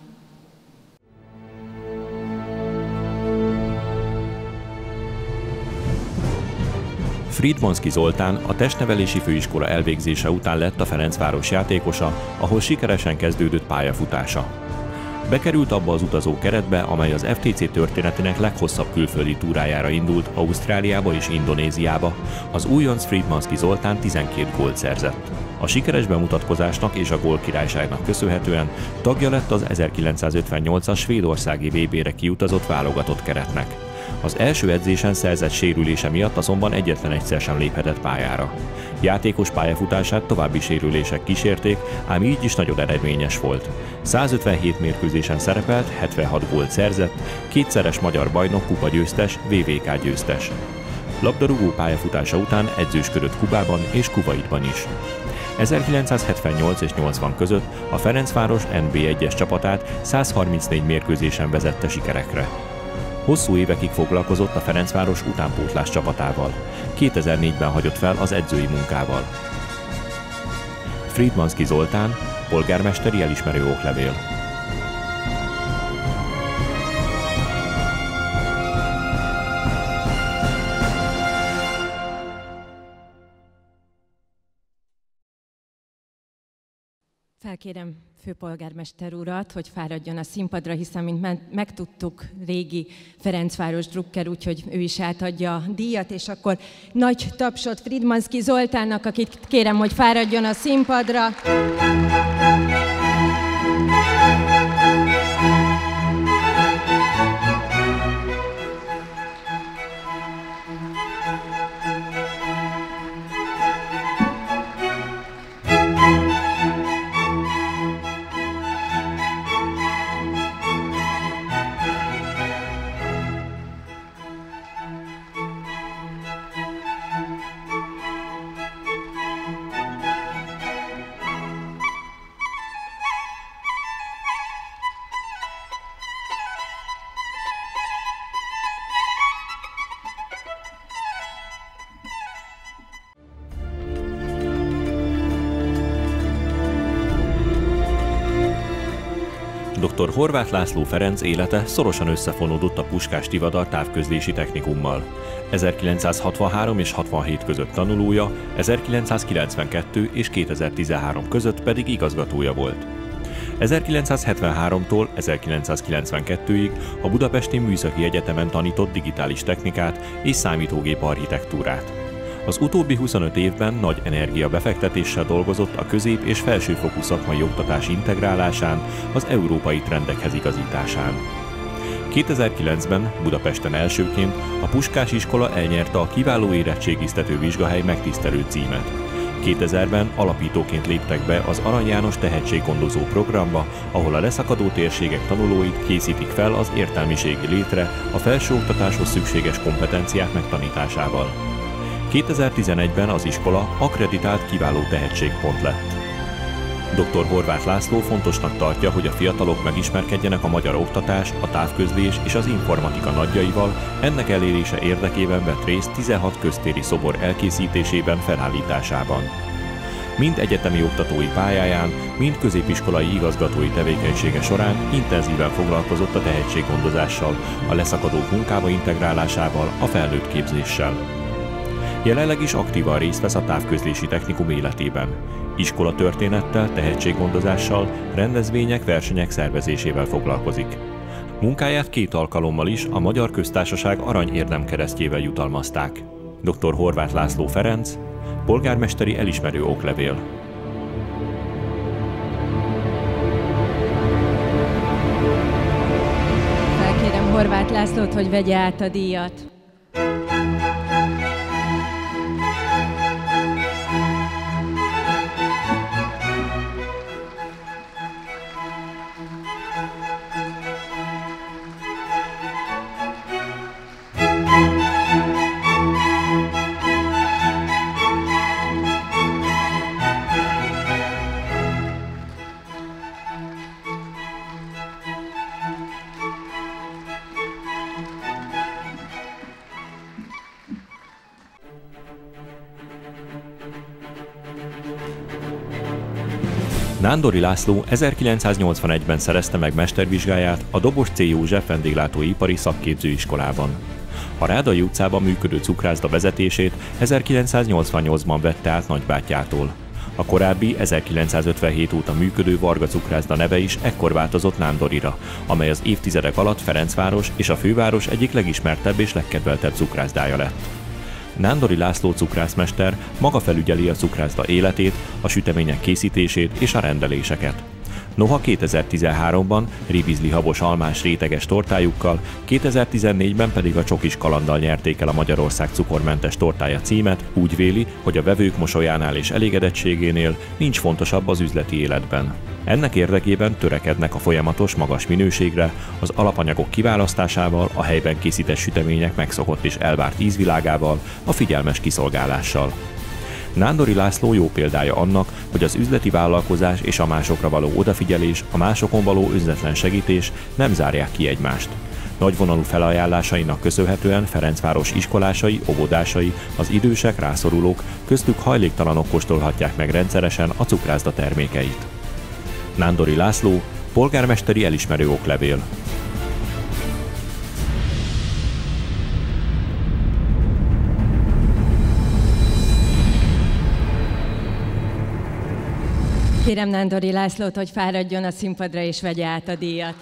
Friedmanski Zoltán a testnevelési főiskola elvégzése után lett a Ferencváros játékosa, ahol sikeresen kezdődött pályafutása. Bekerült abba az utazó keretbe, amely az FTC történetének leghosszabb külföldi túrájára indult, Ausztráliába és Indonéziába. Az újonc Friedmanski Zoltán 12 gólt szerzett. A sikeres bemutatkozásnak és a gólkirályságnak köszönhetően tagja lett az 1958-as svédországi VB-re kiutazott válogatott keretnek. Az első edzésen szerzett sérülése miatt azonban egyetlen egyszer sem léphetett pályára. Játékos pályafutását további sérülések kísérték, ám így is nagyon eredményes volt. 157 mérkőzésen szerepelt, 76 gólt szerzett, kétszeres magyar bajnok, kupagyőztes, VVK győztes. Labdarúgó pályafutása után edzősködött Kubában és Kuwaitban is. 1978 és 80 között a Ferencváros NB1-es csapatát 134 mérkőzésen vezette sikerekre. Hosszú évekig foglalkozott a Ferencváros utánpótlás csapatával. 2004-ben hagyott fel az edzői munkával. Friedmanski Zoltán, polgármesteri elismerő oklevél. Felkérem főpolgármester urat, hogy fáradjon a színpadra, hiszen mint megtudtuk, régi Ferencváros drukker, úgyhogy ő is átadja a díjat, és akkor nagy tapsot Friedmanski Zoltánnak, akit kérem, hogy fáradjon a színpadra. Dr. Horváth László Ferenc élete szorosan összefonódott a Puskás Tivadar távközlési technikummal. 1963 és 67 között tanulója, 1992 és 2013 között pedig igazgatója volt. 1973-tól 1992-ig a Budapesti Műszaki Egyetemen tanított digitális technikát és számítógép architektúrát. Az utóbbi 25 évben nagy energiabefektetéssel dolgozott a közép- és felsőfokú szakmai oktatás integrálásán, az európai trendekhez igazításán. 2009-ben Budapesten elsőként a Puskás iskola elnyerte a kiváló érettségiztető vizsgahely megtisztelő címet. 2000-ben alapítóként léptek be az Arany János tehetséggondozó programba, ahol a leszakadó térségek tanulóit készítik fel az értelmiségi létre a felsőoktatáshoz szükséges kompetenciák megtanításával. 2011-ben az iskola akkreditált kiváló tehetségpont lett. Dr. Horváth László fontosnak tartja, hogy a fiatalok megismerkedjenek a magyar oktatás, a távközlés és az informatika nagyjaival, ennek elérése érdekében vett részt 16 köztéri szobor elkészítésében, felállításában. Mind egyetemi oktatói pályáján, mind középiskolai igazgatói tevékenysége során intenzíven foglalkozott a tehetséggondozással, a leszakadók munkába integrálásával, a felnőtt képzéssel. Jelenleg is aktívan részt vesz a távközlési technikum életében. Iskolatörténettel, tehetséggondozással, rendezvények, versenyek szervezésével foglalkozik. Munkáját 2 alkalommal is a Magyar Köztársaság Arany Érdemkeresztjével jutalmazták. Dr. Horváth László Ferenc, polgármesteri elismerő oklevél. Felkérem Horváth Lászlót, hogy vegye át a díjat. Nándori László 1981-ben szerezte meg mestervizsgáját a Dobos C. József vendéglátóipari szakképzőiskolában. A Rádai utcában működő cukrászda vezetését 1988-ban vette át nagybátyjától. A korábbi 1957 óta működő Varga cukrászda neve is ekkor változott Nándorira, amely az évtizedek alatt Ferencváros és a főváros egyik legismertebb és legkedveltebb cukrászdája lett. Nándori László cukrászmester maga felügyeli a cukrászda életét, a sütemények készítését és a rendeléseket. Noha 2013-ban ribizli habos almás réteges tortájukkal, 2014-ben pedig a csokis kalanddal nyerték el a Magyarország cukormentes tortája címet, úgy véli, hogy a vevők mosolyánál és elégedettségénél nincs fontosabb az üzleti életben. Ennek érdekében törekednek a folyamatos magas minőségre, az alapanyagok kiválasztásával, a helyben készített sütemények megszokott és elvárt ízvilágával, a figyelmes kiszolgálással. Nándori László jó példája annak, hogy az üzleti vállalkozás és a másokra való odafigyelés, a másokon való önzetlen segítés nem zárják ki egymást. Nagyvonalú felajánlásainak köszönhetően Ferencváros iskolásai, óvodásai, az idősek, rászorulók, köztük hajléktalanok kóstolhatják meg rendszeresen a cukrászda termékeit. Nándori László, polgármesteri elismerő oklevél. Kérem Nándori Lászlót, hogy fáradjon a színpadra és vegye át a díjat.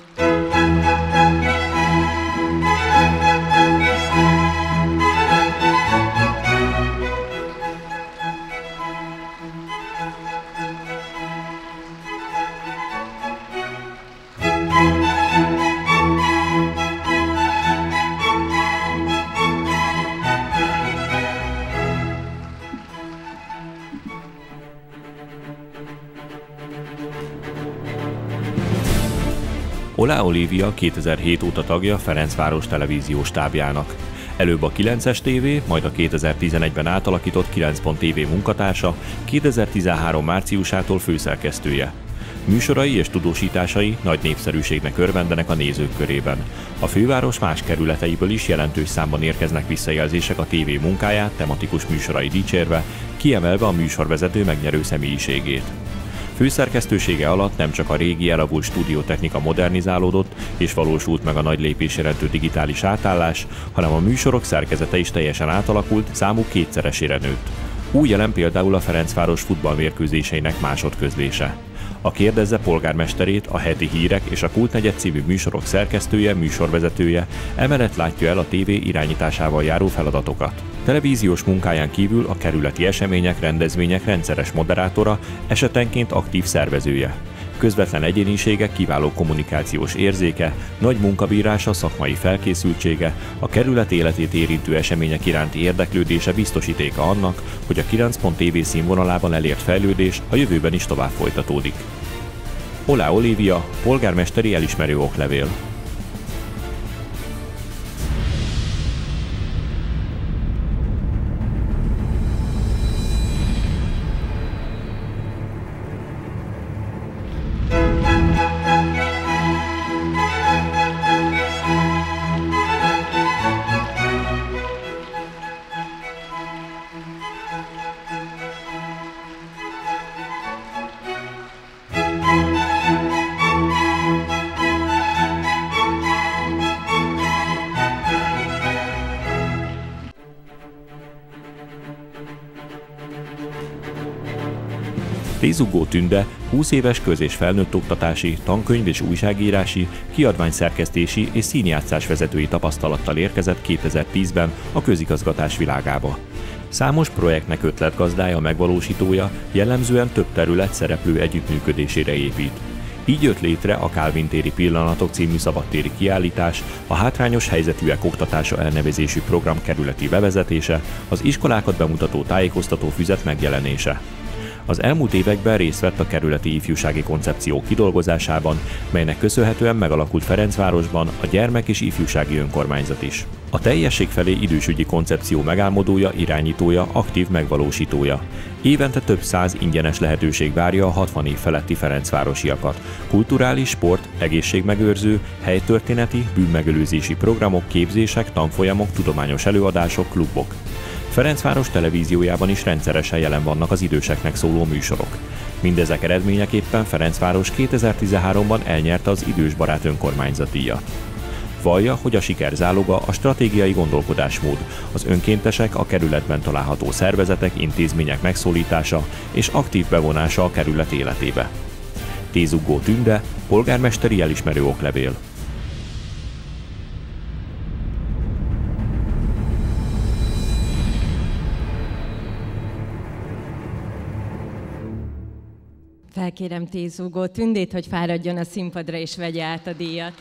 Olá Olivia 2007 óta tagja Ferencváros televíziós stábjának. Előbb a 9-es TV, majd a 2011-ben átalakított 9.tv munkatársa, 2013 márciusától főszerkesztője. Műsorai és tudósításai nagy népszerűségnek örvendenek a nézők körében. A főváros más kerületeiből is jelentős számban érkeznek visszajelzések a TV munkáját, tematikus műsorai dicsérve, kiemelve a műsorvezető megnyerő személyiségét. Főszerkesztősége alatt nem csak a régi elavult stúdiótechnika modernizálódott és valósult meg a nagy lépés jelentő digitális átállás, hanem a műsorok szerkezete is teljesen átalakult, számuk kétszeresére nőtt. Új jelen például a Ferencváros futballmérkőzéseinek másodközlése. A Kérdezze polgármesterét, a Heti Hírek és a Kultnegyed című műsorok szerkesztője, műsorvezetője, emellett látja el a TV irányításával járó feladatokat. Televíziós munkáján kívül a kerületi események, rendezvények rendszeres moderátora, esetenként aktív szervezője. Közvetlen egyénisége, kiváló kommunikációs érzéke, nagy munkabírása, szakmai felkészültsége, a kerület életét érintő események iránti érdeklődése biztosítéka annak, hogy a 9.tv színvonalában elért fejlődés a jövőben is tovább folytatódik. Olá Olivia, polgármesteri elismerő oklevél. Tézugó Tünde 20 éves köz- és felnőtt oktatási, tankönyv- és újságírási, kiadványszerkesztési és színjátszás vezetői tapasztalattal érkezett 2010-ben a közigazgatás világába. Számos projektnek ötletgazdája, megvalósítója, jellemzően több terület szereplő együttműködésére épít. Így jött létre a Kálvin téri pillanatok című szabadtéri kiállítás, a hátrányos helyzetűek oktatása elnevezésű program kerületi bevezetése, az iskolákat bemutató tájékoztató füzet megjelenése. Az elmúlt években részt vett a kerületi ifjúsági koncepció kidolgozásában, melynek köszönhetően megalakult Ferencvárosban a gyermek- és ifjúsági önkormányzat is. A teljesség felé idősügyi koncepció megálmodója, irányítója, aktív megvalósítója. Évente több 100 ingyenes lehetőség várja a 60 év feletti ferencvárosiakat. Kulturális, sport, egészségmegőrző, helytörténeti, bűnmegelőzési programok, képzések, tanfolyamok, tudományos előadások, klubok. Ferencváros televíziójában is rendszeresen jelen vannak az időseknek szóló műsorok. Mindezek eredményeképpen Ferencváros 2013-ban elnyerte az Idősbarát önkormányzatdíjat. Vallja, hogy a siker záloga a stratégiai gondolkodásmód, az önkéntesek, a kerületben található szervezetek, intézmények megszólítása és aktív bevonása a kerület életébe. Tézuggó Tünde, polgármesteri elismerő oklevél. Felkérem Tézuggó Tündét, hogy fáradjon a színpadra és vegye át a díjat.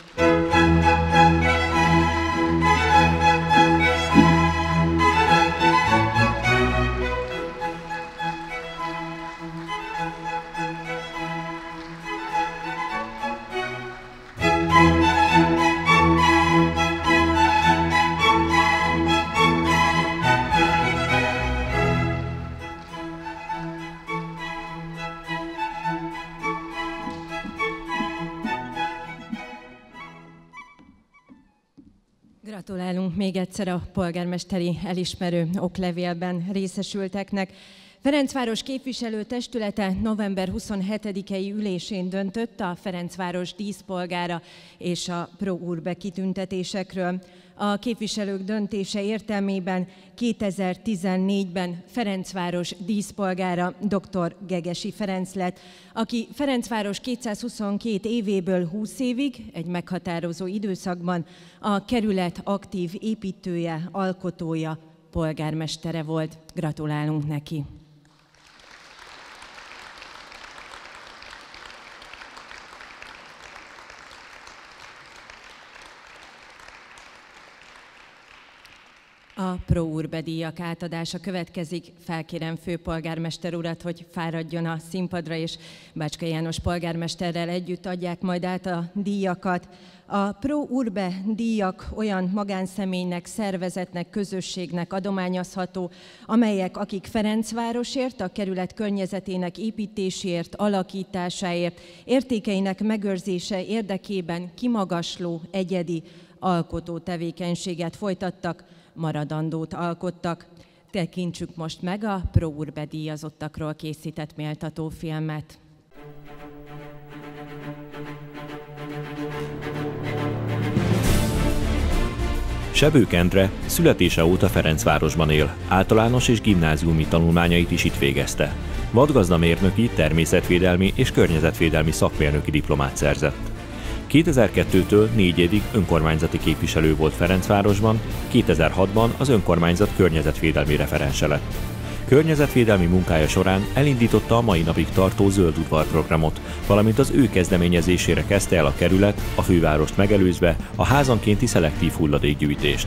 Gratulálunk még egyszer a polgármesteri elismerő oklevélben részesülteknek. Ferencváros képviselőtestülete november 27-i ülésén döntött a Ferencváros díszpolgára és a Pro Urbe kitüntetésekről. A képviselők döntése értelmében 2014-ben Ferencváros díszpolgára dr. Gegesi Ferenc lett, aki Ferencváros 222 évéből 20 évig, egy meghatározó időszakban a kerület aktív építője, alkotója, polgármestere volt. Gratulálunk neki! A Pro Urbe díjak átadása következik. Felkérem főpolgármester urat, hogy fáradjon a színpadra, és Bácskai János polgármesterrel együtt adják majd át a díjakat. A Pro Urbe díjak olyan magánszemélynek, szervezetnek, közösségnek adományozható, amelyek akik Ferencvárosért, a kerület környezetének építéséért, alakításáért, értékeinek megőrzése érdekében kimagasló, egyedi, alkotó tevékenységet folytattak, maradandót alkottak. Tekintsük most meg a Pro Urbe díjazottakról készített méltatófilmet. Sebők Endre születése óta Ferencvárosban él, általános és gimnáziumi tanulmányait is itt végezte. Vadgazdamérnöki, természetvédelmi és környezetvédelmi szakmérnöki diplomát szerzett. 2002-től 4 évig önkormányzati képviselő volt Ferencvárosban, 2006-ban az önkormányzat környezetvédelmi referense lett. Környezetvédelmi munkája során elindította a mai napig tartó Zöld udvar programot, valamint az ő kezdeményezésére kezdte el a kerület, a fővárost megelőzve a házankénti szelektív hulladékgyűjtést.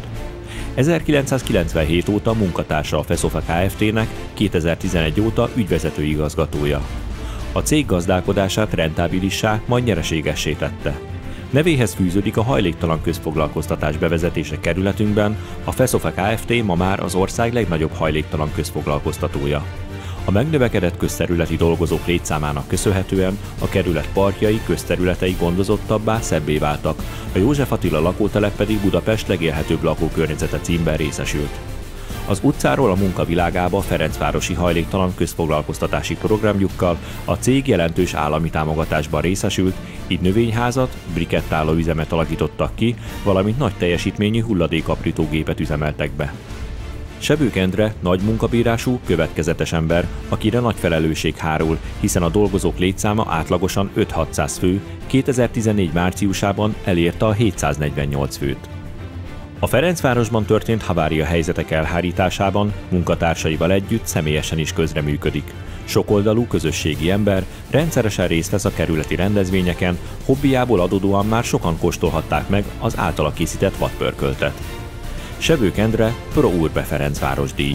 1997 óta munkatársa a Feszofa Kft-nek, 2011 óta ügyvezető igazgatója. A cég gazdálkodását rentábilissá, majd nyereségessé tette. Nevéhez fűződik a hajléktalan közfoglalkoztatás bevezetése kerületünkben, a Feszofa Kft. Ma már az ország legnagyobb hajléktalan közfoglalkoztatója. A megnövekedett közterületi dolgozók létszámának köszönhetően a kerület parkjai, közterületei gondozottabbá, szebbé váltak, a József Attila lakótelep pedig Budapest legélhetőbb lakókörnyezete címben részesült. Az utcáról a munkavilágába ferencvárosi hajléktalan közfoglalkoztatási programjukkal a cég jelentős állami támogatásban részesült, így növényházat, brikettálóüzemet alakítottak ki, valamint nagy teljesítményű hulladékaprítógépet üzemeltek be. Sebők Endre nagy munkabírású, következetes ember, akire nagy felelősség hárul, hiszen a dolgozók létszáma átlagosan 5-600 fő, 2014 márciusában elérte a 748 főt. A Ferencvárosban történt havária helyzetek elhárításában munkatársaival együtt személyesen is közreműködik. Sokoldalú közösségi ember, rendszeresen részt vesz a kerületi rendezvényeken, hobbiából adódóan már sokan kóstolhatták meg az általa készített vadpörköltet. Sebők Endre, Pro Urbe Ferencváros díj.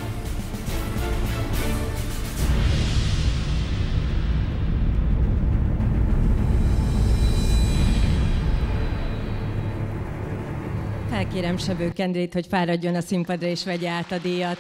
Felkérem Sebők Endrét, hogy fáradjon a színpadra és vegye át a díjat.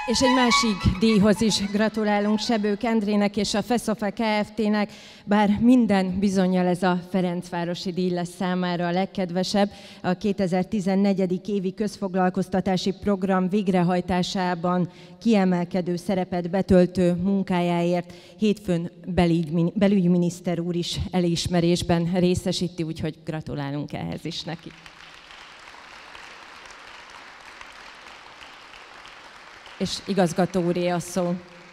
És egy másik díjhoz is gratulálunk Sebők Endrének és a FESZOFA Kft-nek, bár minden bizonnyal ez a Ferencvárosi díj lesz számára a legkedvesebb. A 2014. évi közfoglalkoztatási program végrehajtásában kiemelkedő szerepet betöltő munkájáért hétfőn belügyminiszter úr is elismerésben részesíti, úgyhogy gratulálunk ehhez is neki. És igazgató úré a szó.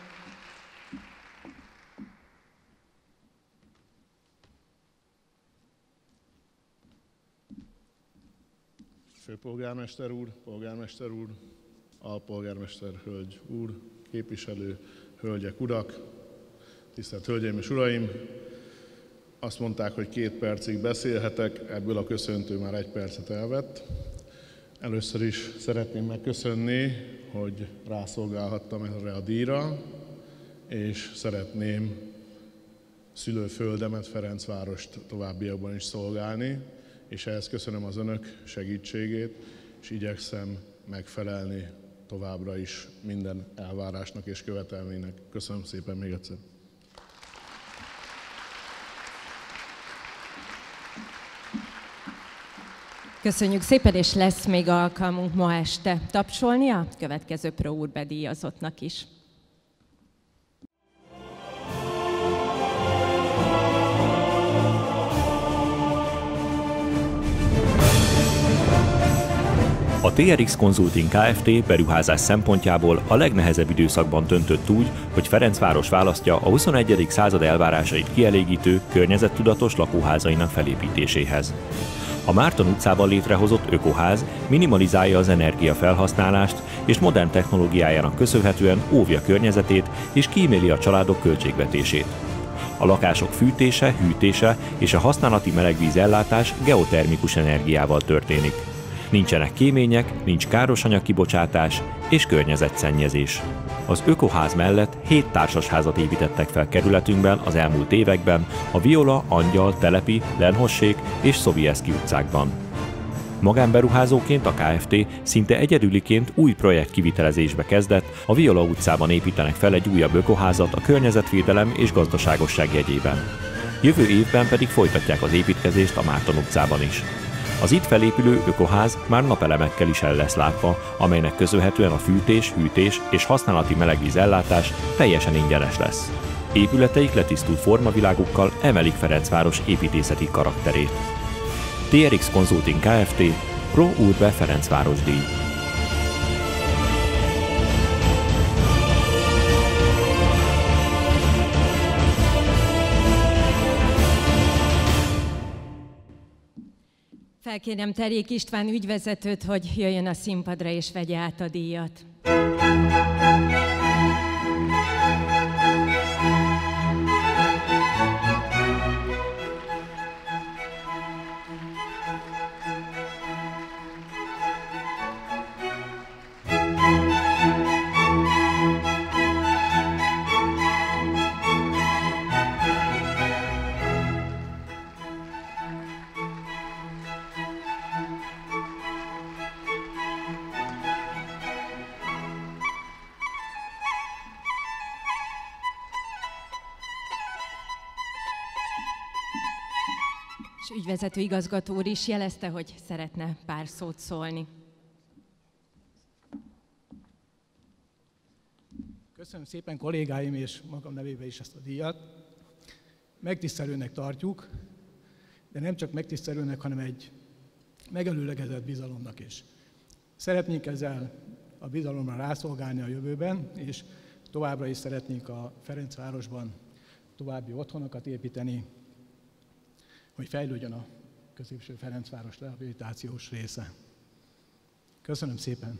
Főpolgármester úr, polgármester úr, alpolgármester hölgy úr, képviselő, hölgyek, urak, tisztelt hölgyeim és uraim! Azt mondták, hogy 2 percig beszélhetek, ebből a köszöntő már 1 percet elvett. Először is szeretném megköszönni, hogy rászolgálhattam erre a díjra, és szeretném szülőföldemet, Ferencvárost továbbiakban is szolgálni, és ehhez köszönöm az önök segítségét, és igyekszem megfelelni továbbra is minden elvárásnak és követelménynek. Köszönöm szépen még egyszer. Köszönjük szépen, és lesz még alkalmunk ma este tapsolni a következő Pro Urbe díjazottnak is. A TRX Consulting Kft. Beruházás szempontjából a legnehezebb időszakban döntött úgy, hogy Ferencváros választja a 21. század elvárásait kielégítő, környezettudatos lakóházainak felépítéséhez. A Márton utcában létrehozott ökoház minimalizálja az energiafelhasználást, és modern technológiájának köszönhetően óvja környezetét és kíméli a családok költségvetését. A lakások fűtése, hűtése és a használati melegvíz ellátás geotermikus energiával történik. Nincsenek kémények, nincs károsanyag kibocsátás és környezetszennyezés. Az ökoház mellett 7 társasházat építettek fel kerületünkben az elmúlt években, a Viola, Angyal, Telepi, Lenhossék és Szovijeszki utcákban. Magánberuházóként a Kft. Szinte egyedüliként új projekt kivitelezésbe kezdett, a Viola utcában építenek fel egy újabb ökoházat a környezetvédelem és gazdaságosság jegyében. Jövő évben pedig folytatják az építkezést a Márton utcában is. Az itt felépülő ökoház már napelemekkel is el lesz látva, amelynek köszönhetően a fűtés, hűtés és használati melegvíz ellátás teljesen ingyenes lesz. Épületeik letisztult formavilágukkal emelik Ferencváros építészeti karakterét. TRX Consulting Kft. Pro Urbe Ferencváros díj. Felkérem Terjék István ügyvezetőt, hogy jöjjön a színpadra és vegye át a díjat. És ügyvezető igazgató úr is jelezte, hogy szeretne pár szót szólni. Köszönöm szépen kollégáim és magam nevében is ezt a díjat. Megtisztelőnek tartjuk, de nem csak megtisztelőnek, hanem egy megelőlegezett bizalomnak is. Szeretnénk ezzel a bizalomra rászolgálni a jövőben, és továbbra is szeretnénk a Ferencvárosban további otthonokat építeni, hogy fejlődjön a középső Ferencváros rehabilitációs része. Köszönöm szépen!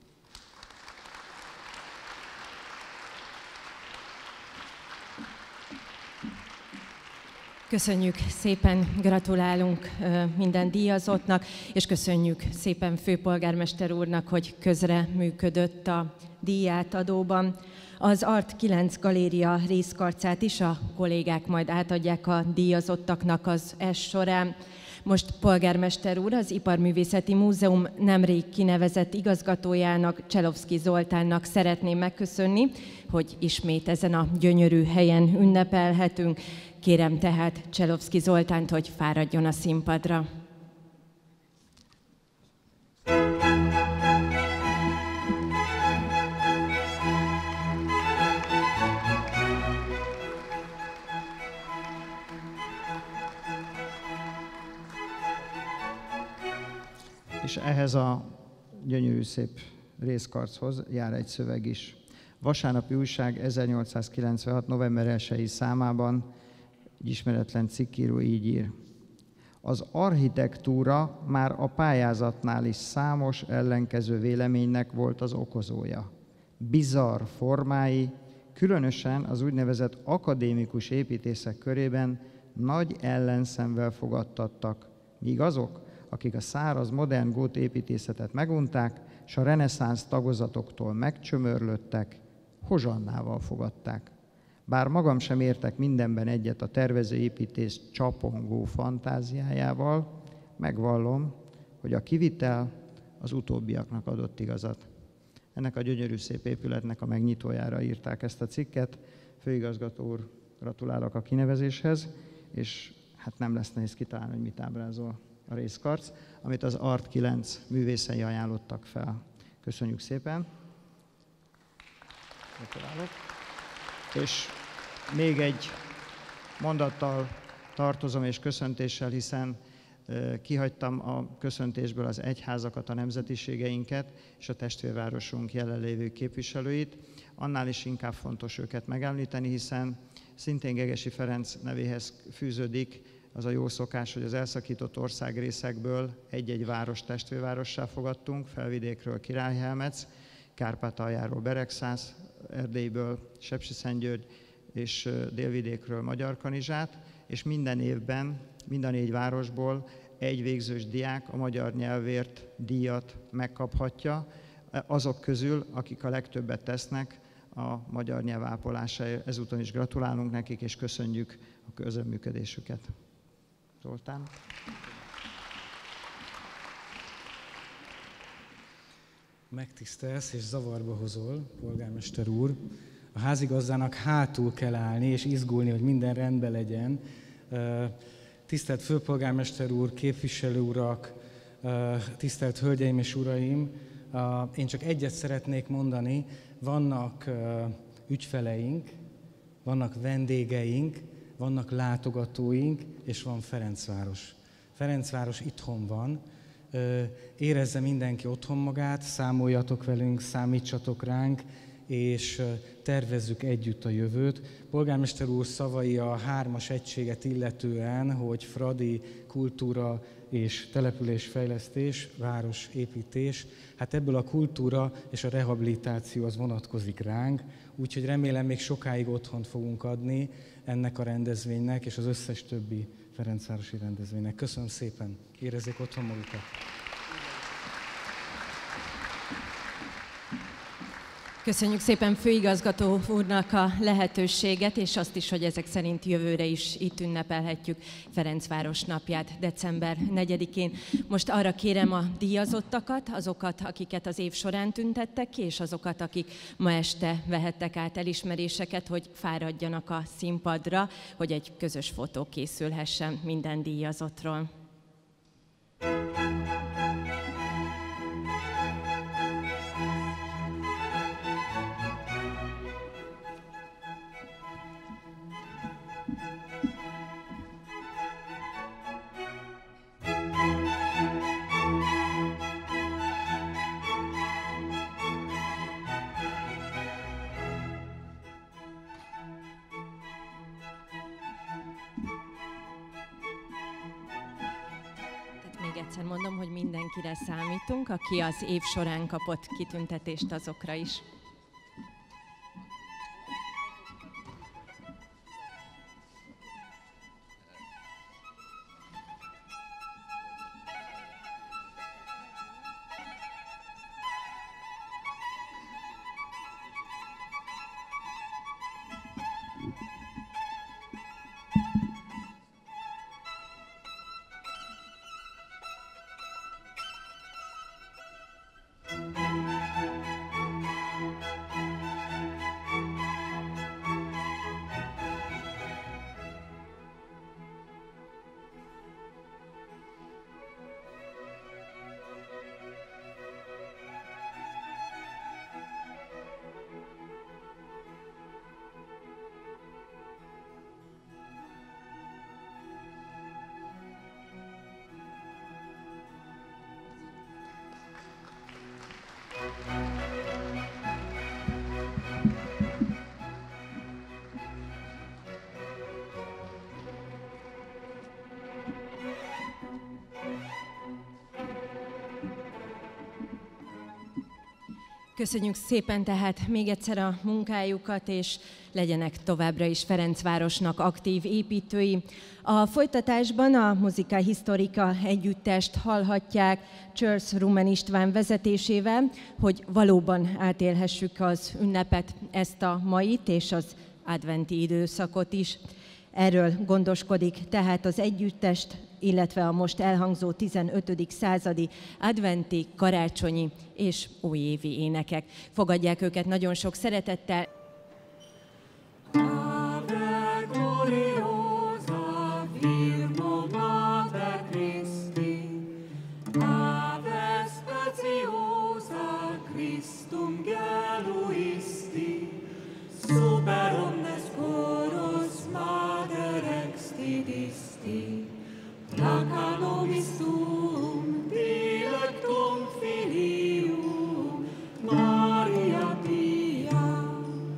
Köszönjük szépen, gratulálunk minden díjazottnak, és köszönjük szépen főpolgármester úrnak, hogy közreműködött a díjátadóban. Az Art 9 galéria részkarcát is a kollégák majd átadják a díjazottaknak az est során. Most polgármester úr az Iparművészeti Múzeum nemrég kinevezett igazgatójának, Cselovszky Zoltánnak szeretném megköszönni, hogy ismét ezen a gyönyörű helyen ünnepelhetünk. Kérem tehát Cselovszky Zoltánt, hogy fáradjon a színpadra. És ehhez a gyönyörű szép részkarchoz jár egy szöveg is. Vasárnapi újság 1896. november 1-i számában egy ismeretlen cikkíró így ír. Az architektúra már a pályázatnál is számos ellenkező véleménynek volt az okozója. Bizarr formái, különösen az úgynevezett akadémikus építészek körében nagy ellenszemvel fogadtattak, míg azok, akik a száraz, modern gót építészetet megunták, s a reneszánsz tagozatoktól megcsömörlöttek, hozsannával fogadták. Bár magam sem értek mindenben egyet a tervezőépítész csapongó fantáziájával, megvallom, hogy a kivitel az utóbbiaknak adott igazat. Ennek a gyönyörű szép épületnek a megnyitójára írták ezt a cikket. Főigazgató úr, gratulálok a kinevezéshez, és hát nem lesz nehéz kitalálni, hogy mit ábrázol a részkarc, amit az Art 9 művészei ajánlottak fel. Köszönjük szépen! Gratulálok! És még egy mondattal tartozom és köszöntéssel, hiszen kihagytam a köszöntésből az egyházakat, a nemzetiségeinket és a testvérvárosunk jelenlévő képviselőit. Annál is inkább fontos őket megemlíteni, hiszen szintén Gegesi Ferenc nevéhez fűződik az a jó szokás, hogy az elszakított országrészekből egy-egy város testvérvárossá fogadtunk, Felvidékről Királyhelmec, Kárpátaljáról Beregszász, Erdélyből Sepsiszentgyörgy és Délvidékről Magyarkanizsát, és minden évben, mind a 4 városból egy végzős diák a magyar nyelvért díjat megkaphatja, azok közül, akik a legtöbbet tesznek a magyar nyelv ápolásáért. Ezúton is gratulálunk nekik, és köszönjük a közreműködésüket. Zoltán. Megtisztelsz és zavarba hozol, polgármester úr. A házigazdának hátul kell állni és izgulni, hogy minden rendben legyen. Tisztelt főpolgármester úr, képviselő urak, tisztelt hölgyeim és uraim, én csak egyet szeretnék mondani, vannak ügyfeleink, vannak vendégeink, vannak látogatóink, és van Ferencváros. Ferencváros itthon van, érezze mindenki otthon magát, számoljatok velünk, számítsatok ránk, és tervezzük együtt a jövőt. Polgármester úr szavai a 3-as egységet illetően, hogy Fradi, kultúra és településfejlesztés, városépítés, hát ebből a kultúra és a rehabilitáció az vonatkozik ránk, úgyhogy remélem még sokáig otthont fogunk adni ennek a rendezvénynek és az összes többi ferencvárosi rendezvénynek. Köszönöm szépen, érezzék otthon magukat! Köszönjük szépen főigazgató úrnak a lehetőséget, és azt is, hogy ezek szerint jövőre is itt ünnepelhetjük Ferencváros napját december 4-én. Most arra kérem a díjazottakat, azokat, akiket az év során tüntettek ki, és azokat, akik ma este vehettek át elismeréseket, hogy fáradjanak a színpadra, hogy egy közös fotó készülhessen minden díjazottról. Egyszer mondom, hogy mindenkire számítunk, aki az év során kapott kitüntetést, azokra is. Köszönjük szépen tehát még egyszer a munkájukat, és legyenek továbbra is Ferencvárosnak aktív építői. A folytatásban a Musica Historica együttest hallhatják Csörsz Rumen István vezetésével, hogy valóban átélhessük az ünnepet, ezt a mait és az adventi időszakot is. Erről gondoskodik tehát az együttest, illetve a most elhangzó 15. századi adventi, karácsonyi és újévi énekek. Fogadják őket nagyon sok szeretettel. Super omnes coros mater extidisti, Placa nobis tuum, dilectum filium, Maria Pia.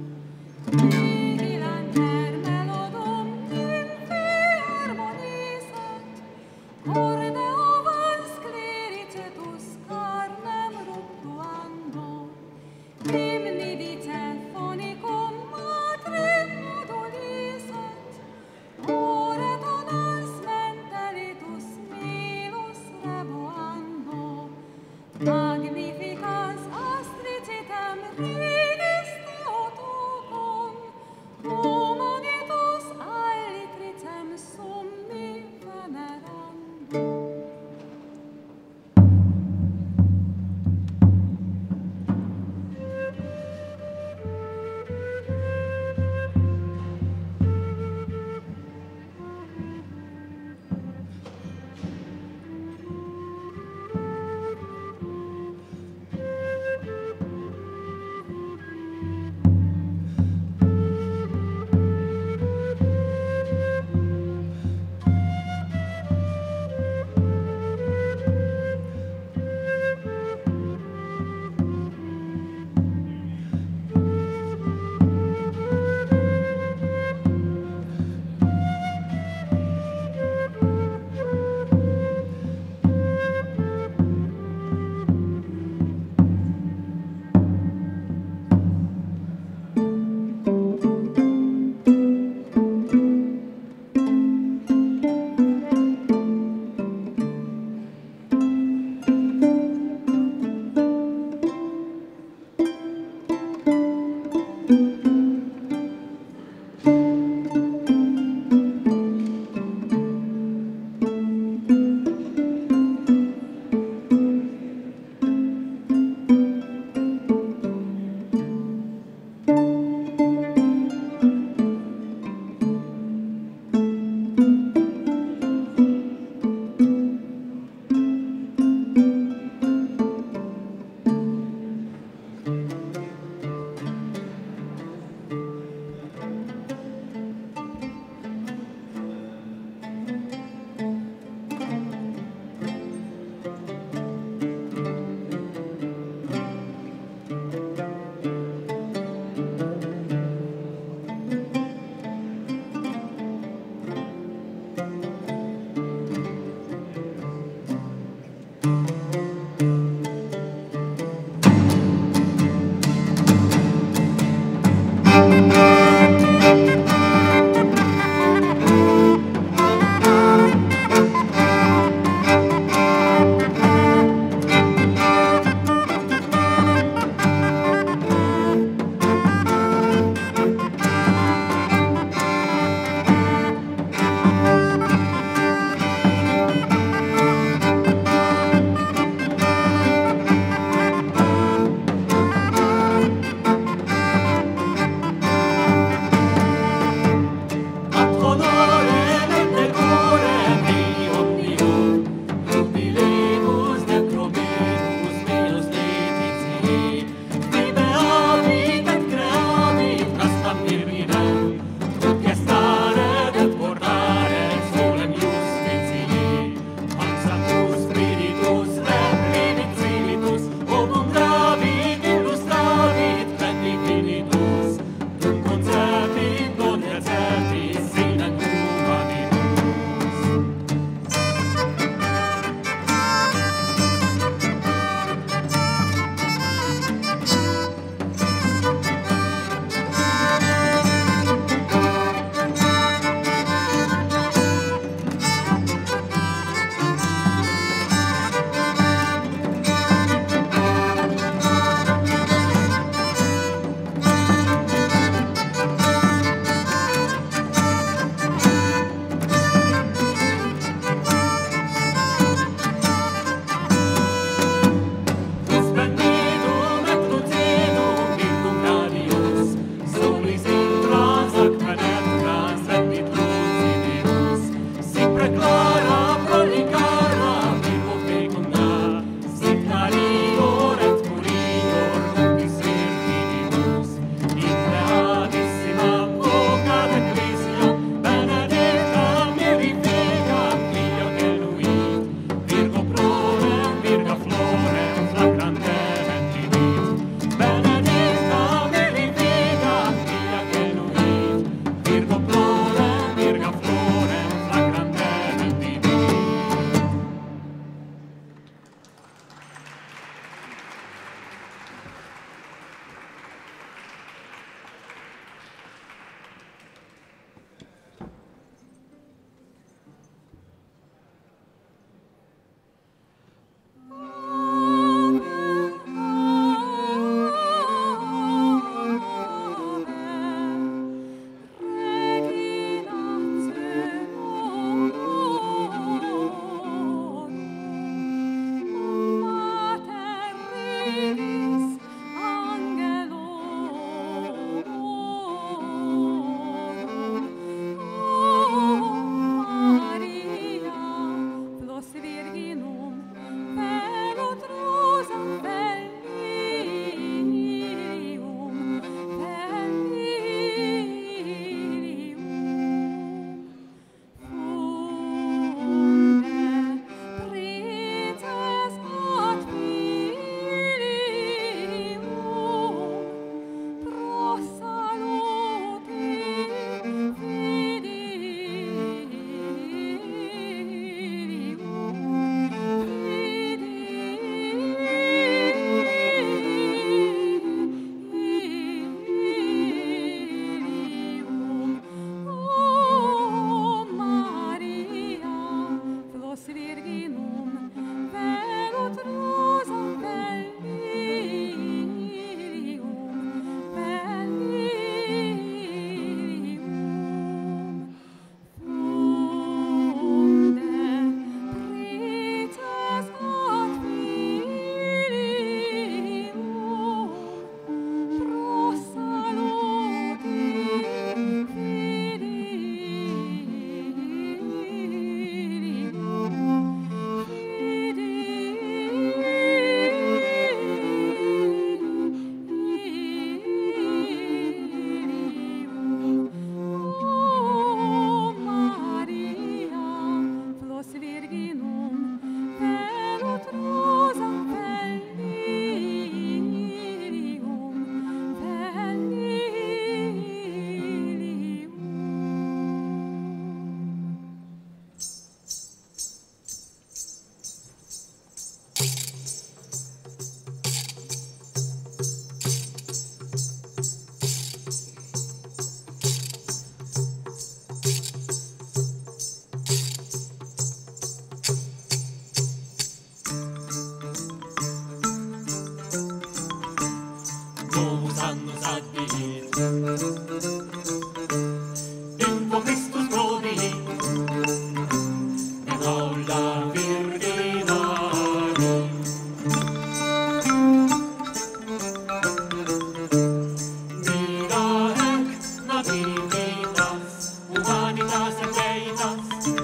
Vigilanter melodum nymphe harmonisat, Corde ovans clericetus carnem ruptuando, Hymni dite phonicum matrem modulisat, Ore donas mentalitus milus revoando, Magnificas astricitem ridis Theotokon, Humanitus alitritem summi venerando. annus advihit. Info Christus prodihit, in aula virginari. Mira ec nativitas, humanitas et deitas,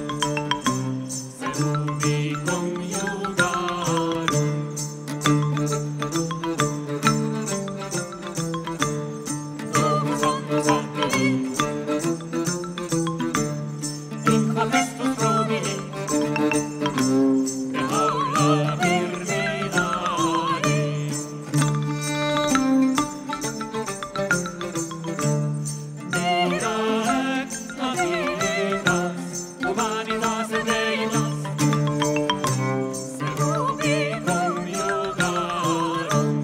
serubi conjugarum. Domus annus advihit, Inquam Christus prodihit, in aula virginari. Mira ec nativitas, humanitas et deitas, serubi conjugarum.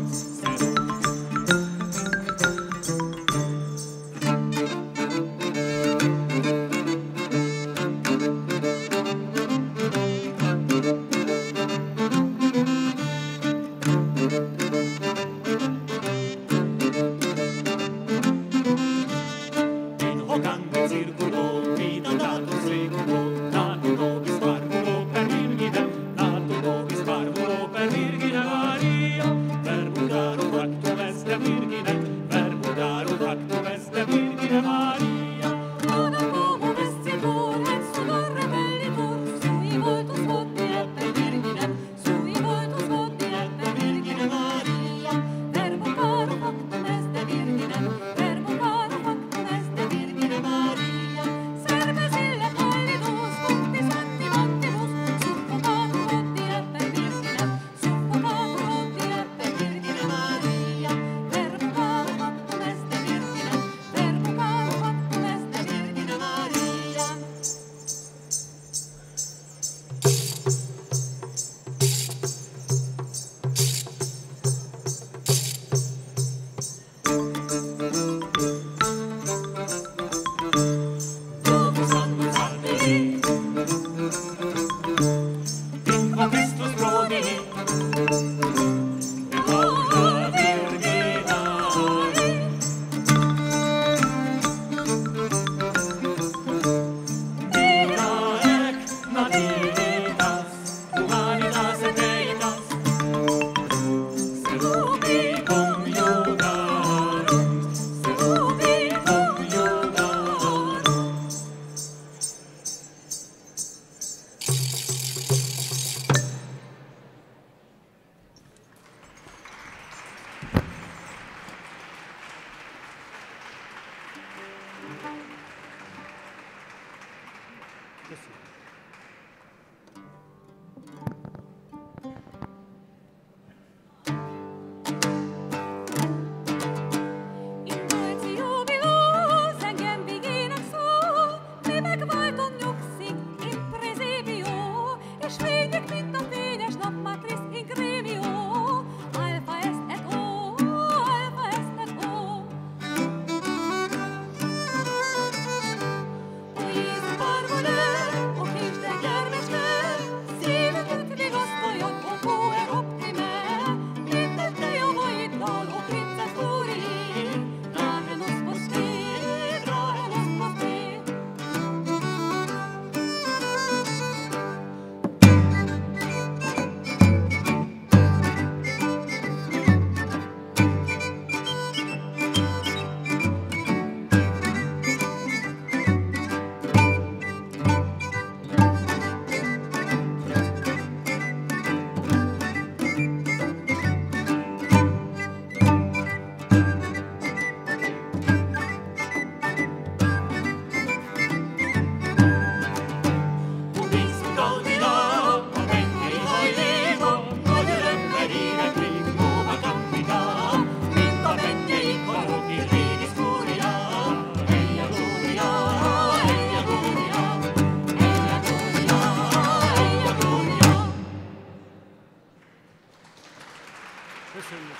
In hoc anno circulo, vida datum seculo, nato nobis parvulo per Virginem, nato nobis parvulo per Virgine Maria, verbum darum factum est de Virginem, verbum darum factum est de Virgine Maria. Adam homo vestitur et sudor repellitur, sui voltus voti et per Virginem, sui voltus voti et per Virgine Maria. Verbum caro factum est de Virginem, verbum caro factum est de Virgine Maria. Serves ille pallidus, cunctis antimontibus, suffocatur voti et per Virginem, suffocatur voti et per Virgine Maria. Verbum caro factum est de Virginem, verbum caro factum est de Virgine Maria. Domus annus advihit, Inquam Christus prodihit, in aula virginari. Mira ec nativitas, humanitas et deitas, serubi conjugarum, serubi conjugarum. In dulci jubilus engem viginex so, mi megváltom nyugszik in presebio, és fények, mint a fényes napmatris in gremio. Alpha est et O, alpha est et O. O Jézus parvole, o Isten gyermecske, szívünket vigasztaljon, o puer optime, minden te javaiddal, o princes glórii, trahe nos posti, trahe nos posti. Ubiscum Gaudina, a mennyei hajlékon, nagy örömmel éneklik Nova Campita, mint a mennyei karok in Regis Gloria. Eia Gloria, Eia Gloria, Eia Gloria, Eia Gloria. Köszönjük.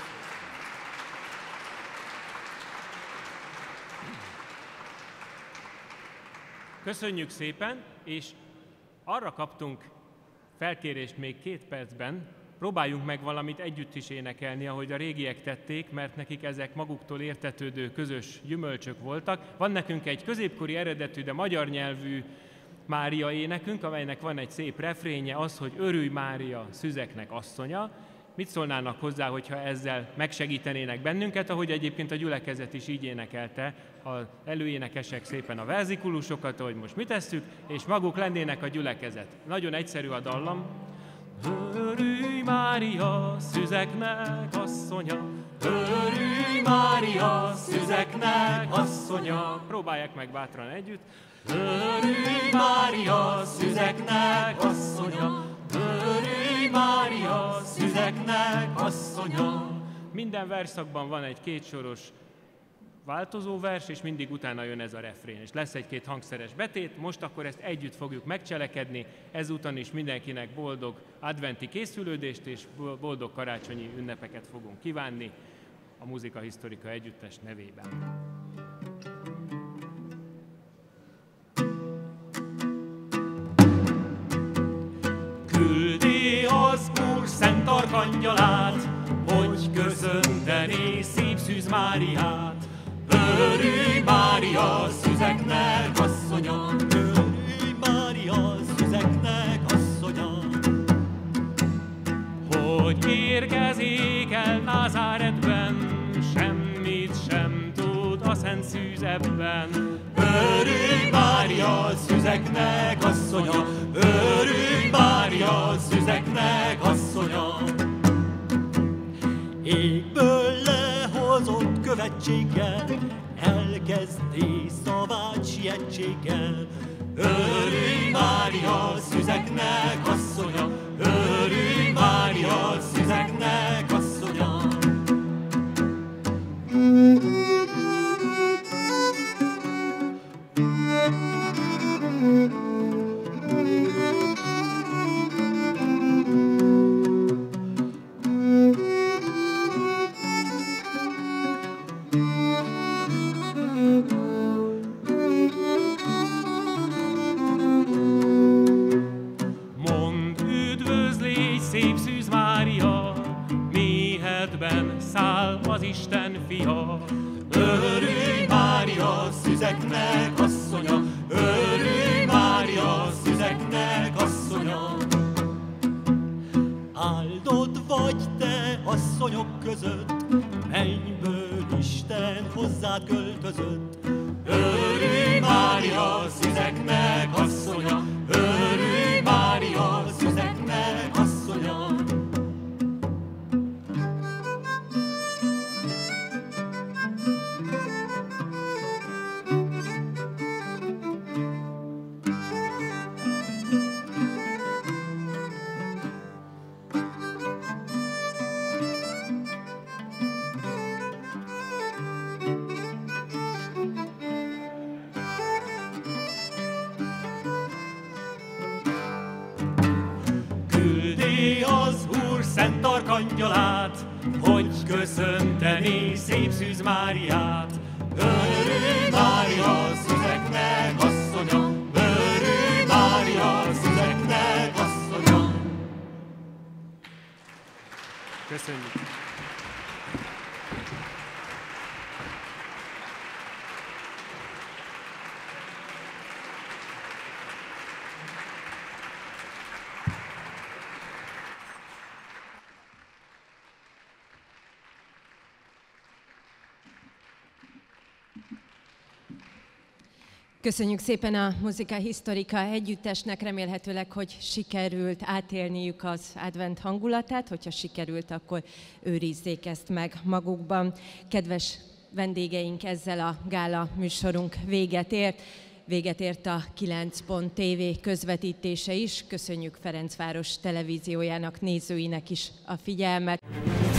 Köszönjük szépen, és arra kaptunk felkérést még 2 percben, próbáljunk meg valamit együtt is énekelni, ahogy a régiek tették, mert nekik ezek maguktól értetődő közös gyümölcsök voltak. Van nekünk egy középkori eredetű, de magyar nyelvű Mária énekünk, amelynek van egy szép refrénje, az, hogy örülj Mária, szüzeknek asszonya. Mit szólnának hozzá, hogyha ezzel megsegítenének bennünket, ahogy egyébként a gyülekezet is így énekelte, az előénekesek szépen a verzikulusokat, ahogy most mi tesszük, és maguk lennének a gyülekezet. Nagyon egyszerű a dallam. Örülj Mária, szüzeknek asszonya, örülj Mária, szüzeknek asszonya. Próbálják meg bátran együtt. Örülj Mária, szüzeknek asszonya, örülj Mária, szüzeknek asszonya. Minden versszakban van egy kétsoros változó vers, és mindig utána jön ez a refrén. És lesz egy-két hangszeres betét, most akkor ezt együtt fogjuk megcselekedni, ezúton is mindenkinek boldog adventi készülődést és boldog karácsonyi ünnepeket fogunk kívánni a Muzika Historika Együttes nevében. Küldi az Úr szent arkangyalát, hogy köszönteni szép szűz Máriát. Örülj Mária, szüzeknek asszonya, örülj Mária, szüzeknek asszonya. Hogy érkezik el Názáretben, semmit sem tud a szent szűz ebben. Örülj Mária, szüzeknek asszonya, örülj Mária, szüzeknek asszonya. Égből lehozott követséggel, elkezdi szavát sietséggel. Örülj Mária, szüzeknek asszonya, örülj Mária, szüzeknek asszonya. Száll az Isten fia. Örülj Mária, szüzeknek asszonya, örülj Mária, szüzeknek asszonya. Áldott vagy te asszonyok között, mennyből Isten hozzád költözött. Örülj Mária, szüzeknek asszonya, örülj Mária, szüzeknek asszonya. Szent arkangyalát, hogy köszönteni szép szűz Máriát. Örülj Mária, szüzeknek asszonya, örülj Mária, szüzeknek asszonya. Köszönjük! Köszönjük szépen a Muzika Historika Együttesnek, remélhetőleg, hogy sikerült átélniük az advent hangulatát, hogyha sikerült, akkor őrizzék ezt meg magukban. Kedves vendégeink, ezzel a gála műsorunk véget ért. Véget ért a 9.tv közvetítése is. Köszönjük Ferencváros televíziójának nézőinek is a figyelmet.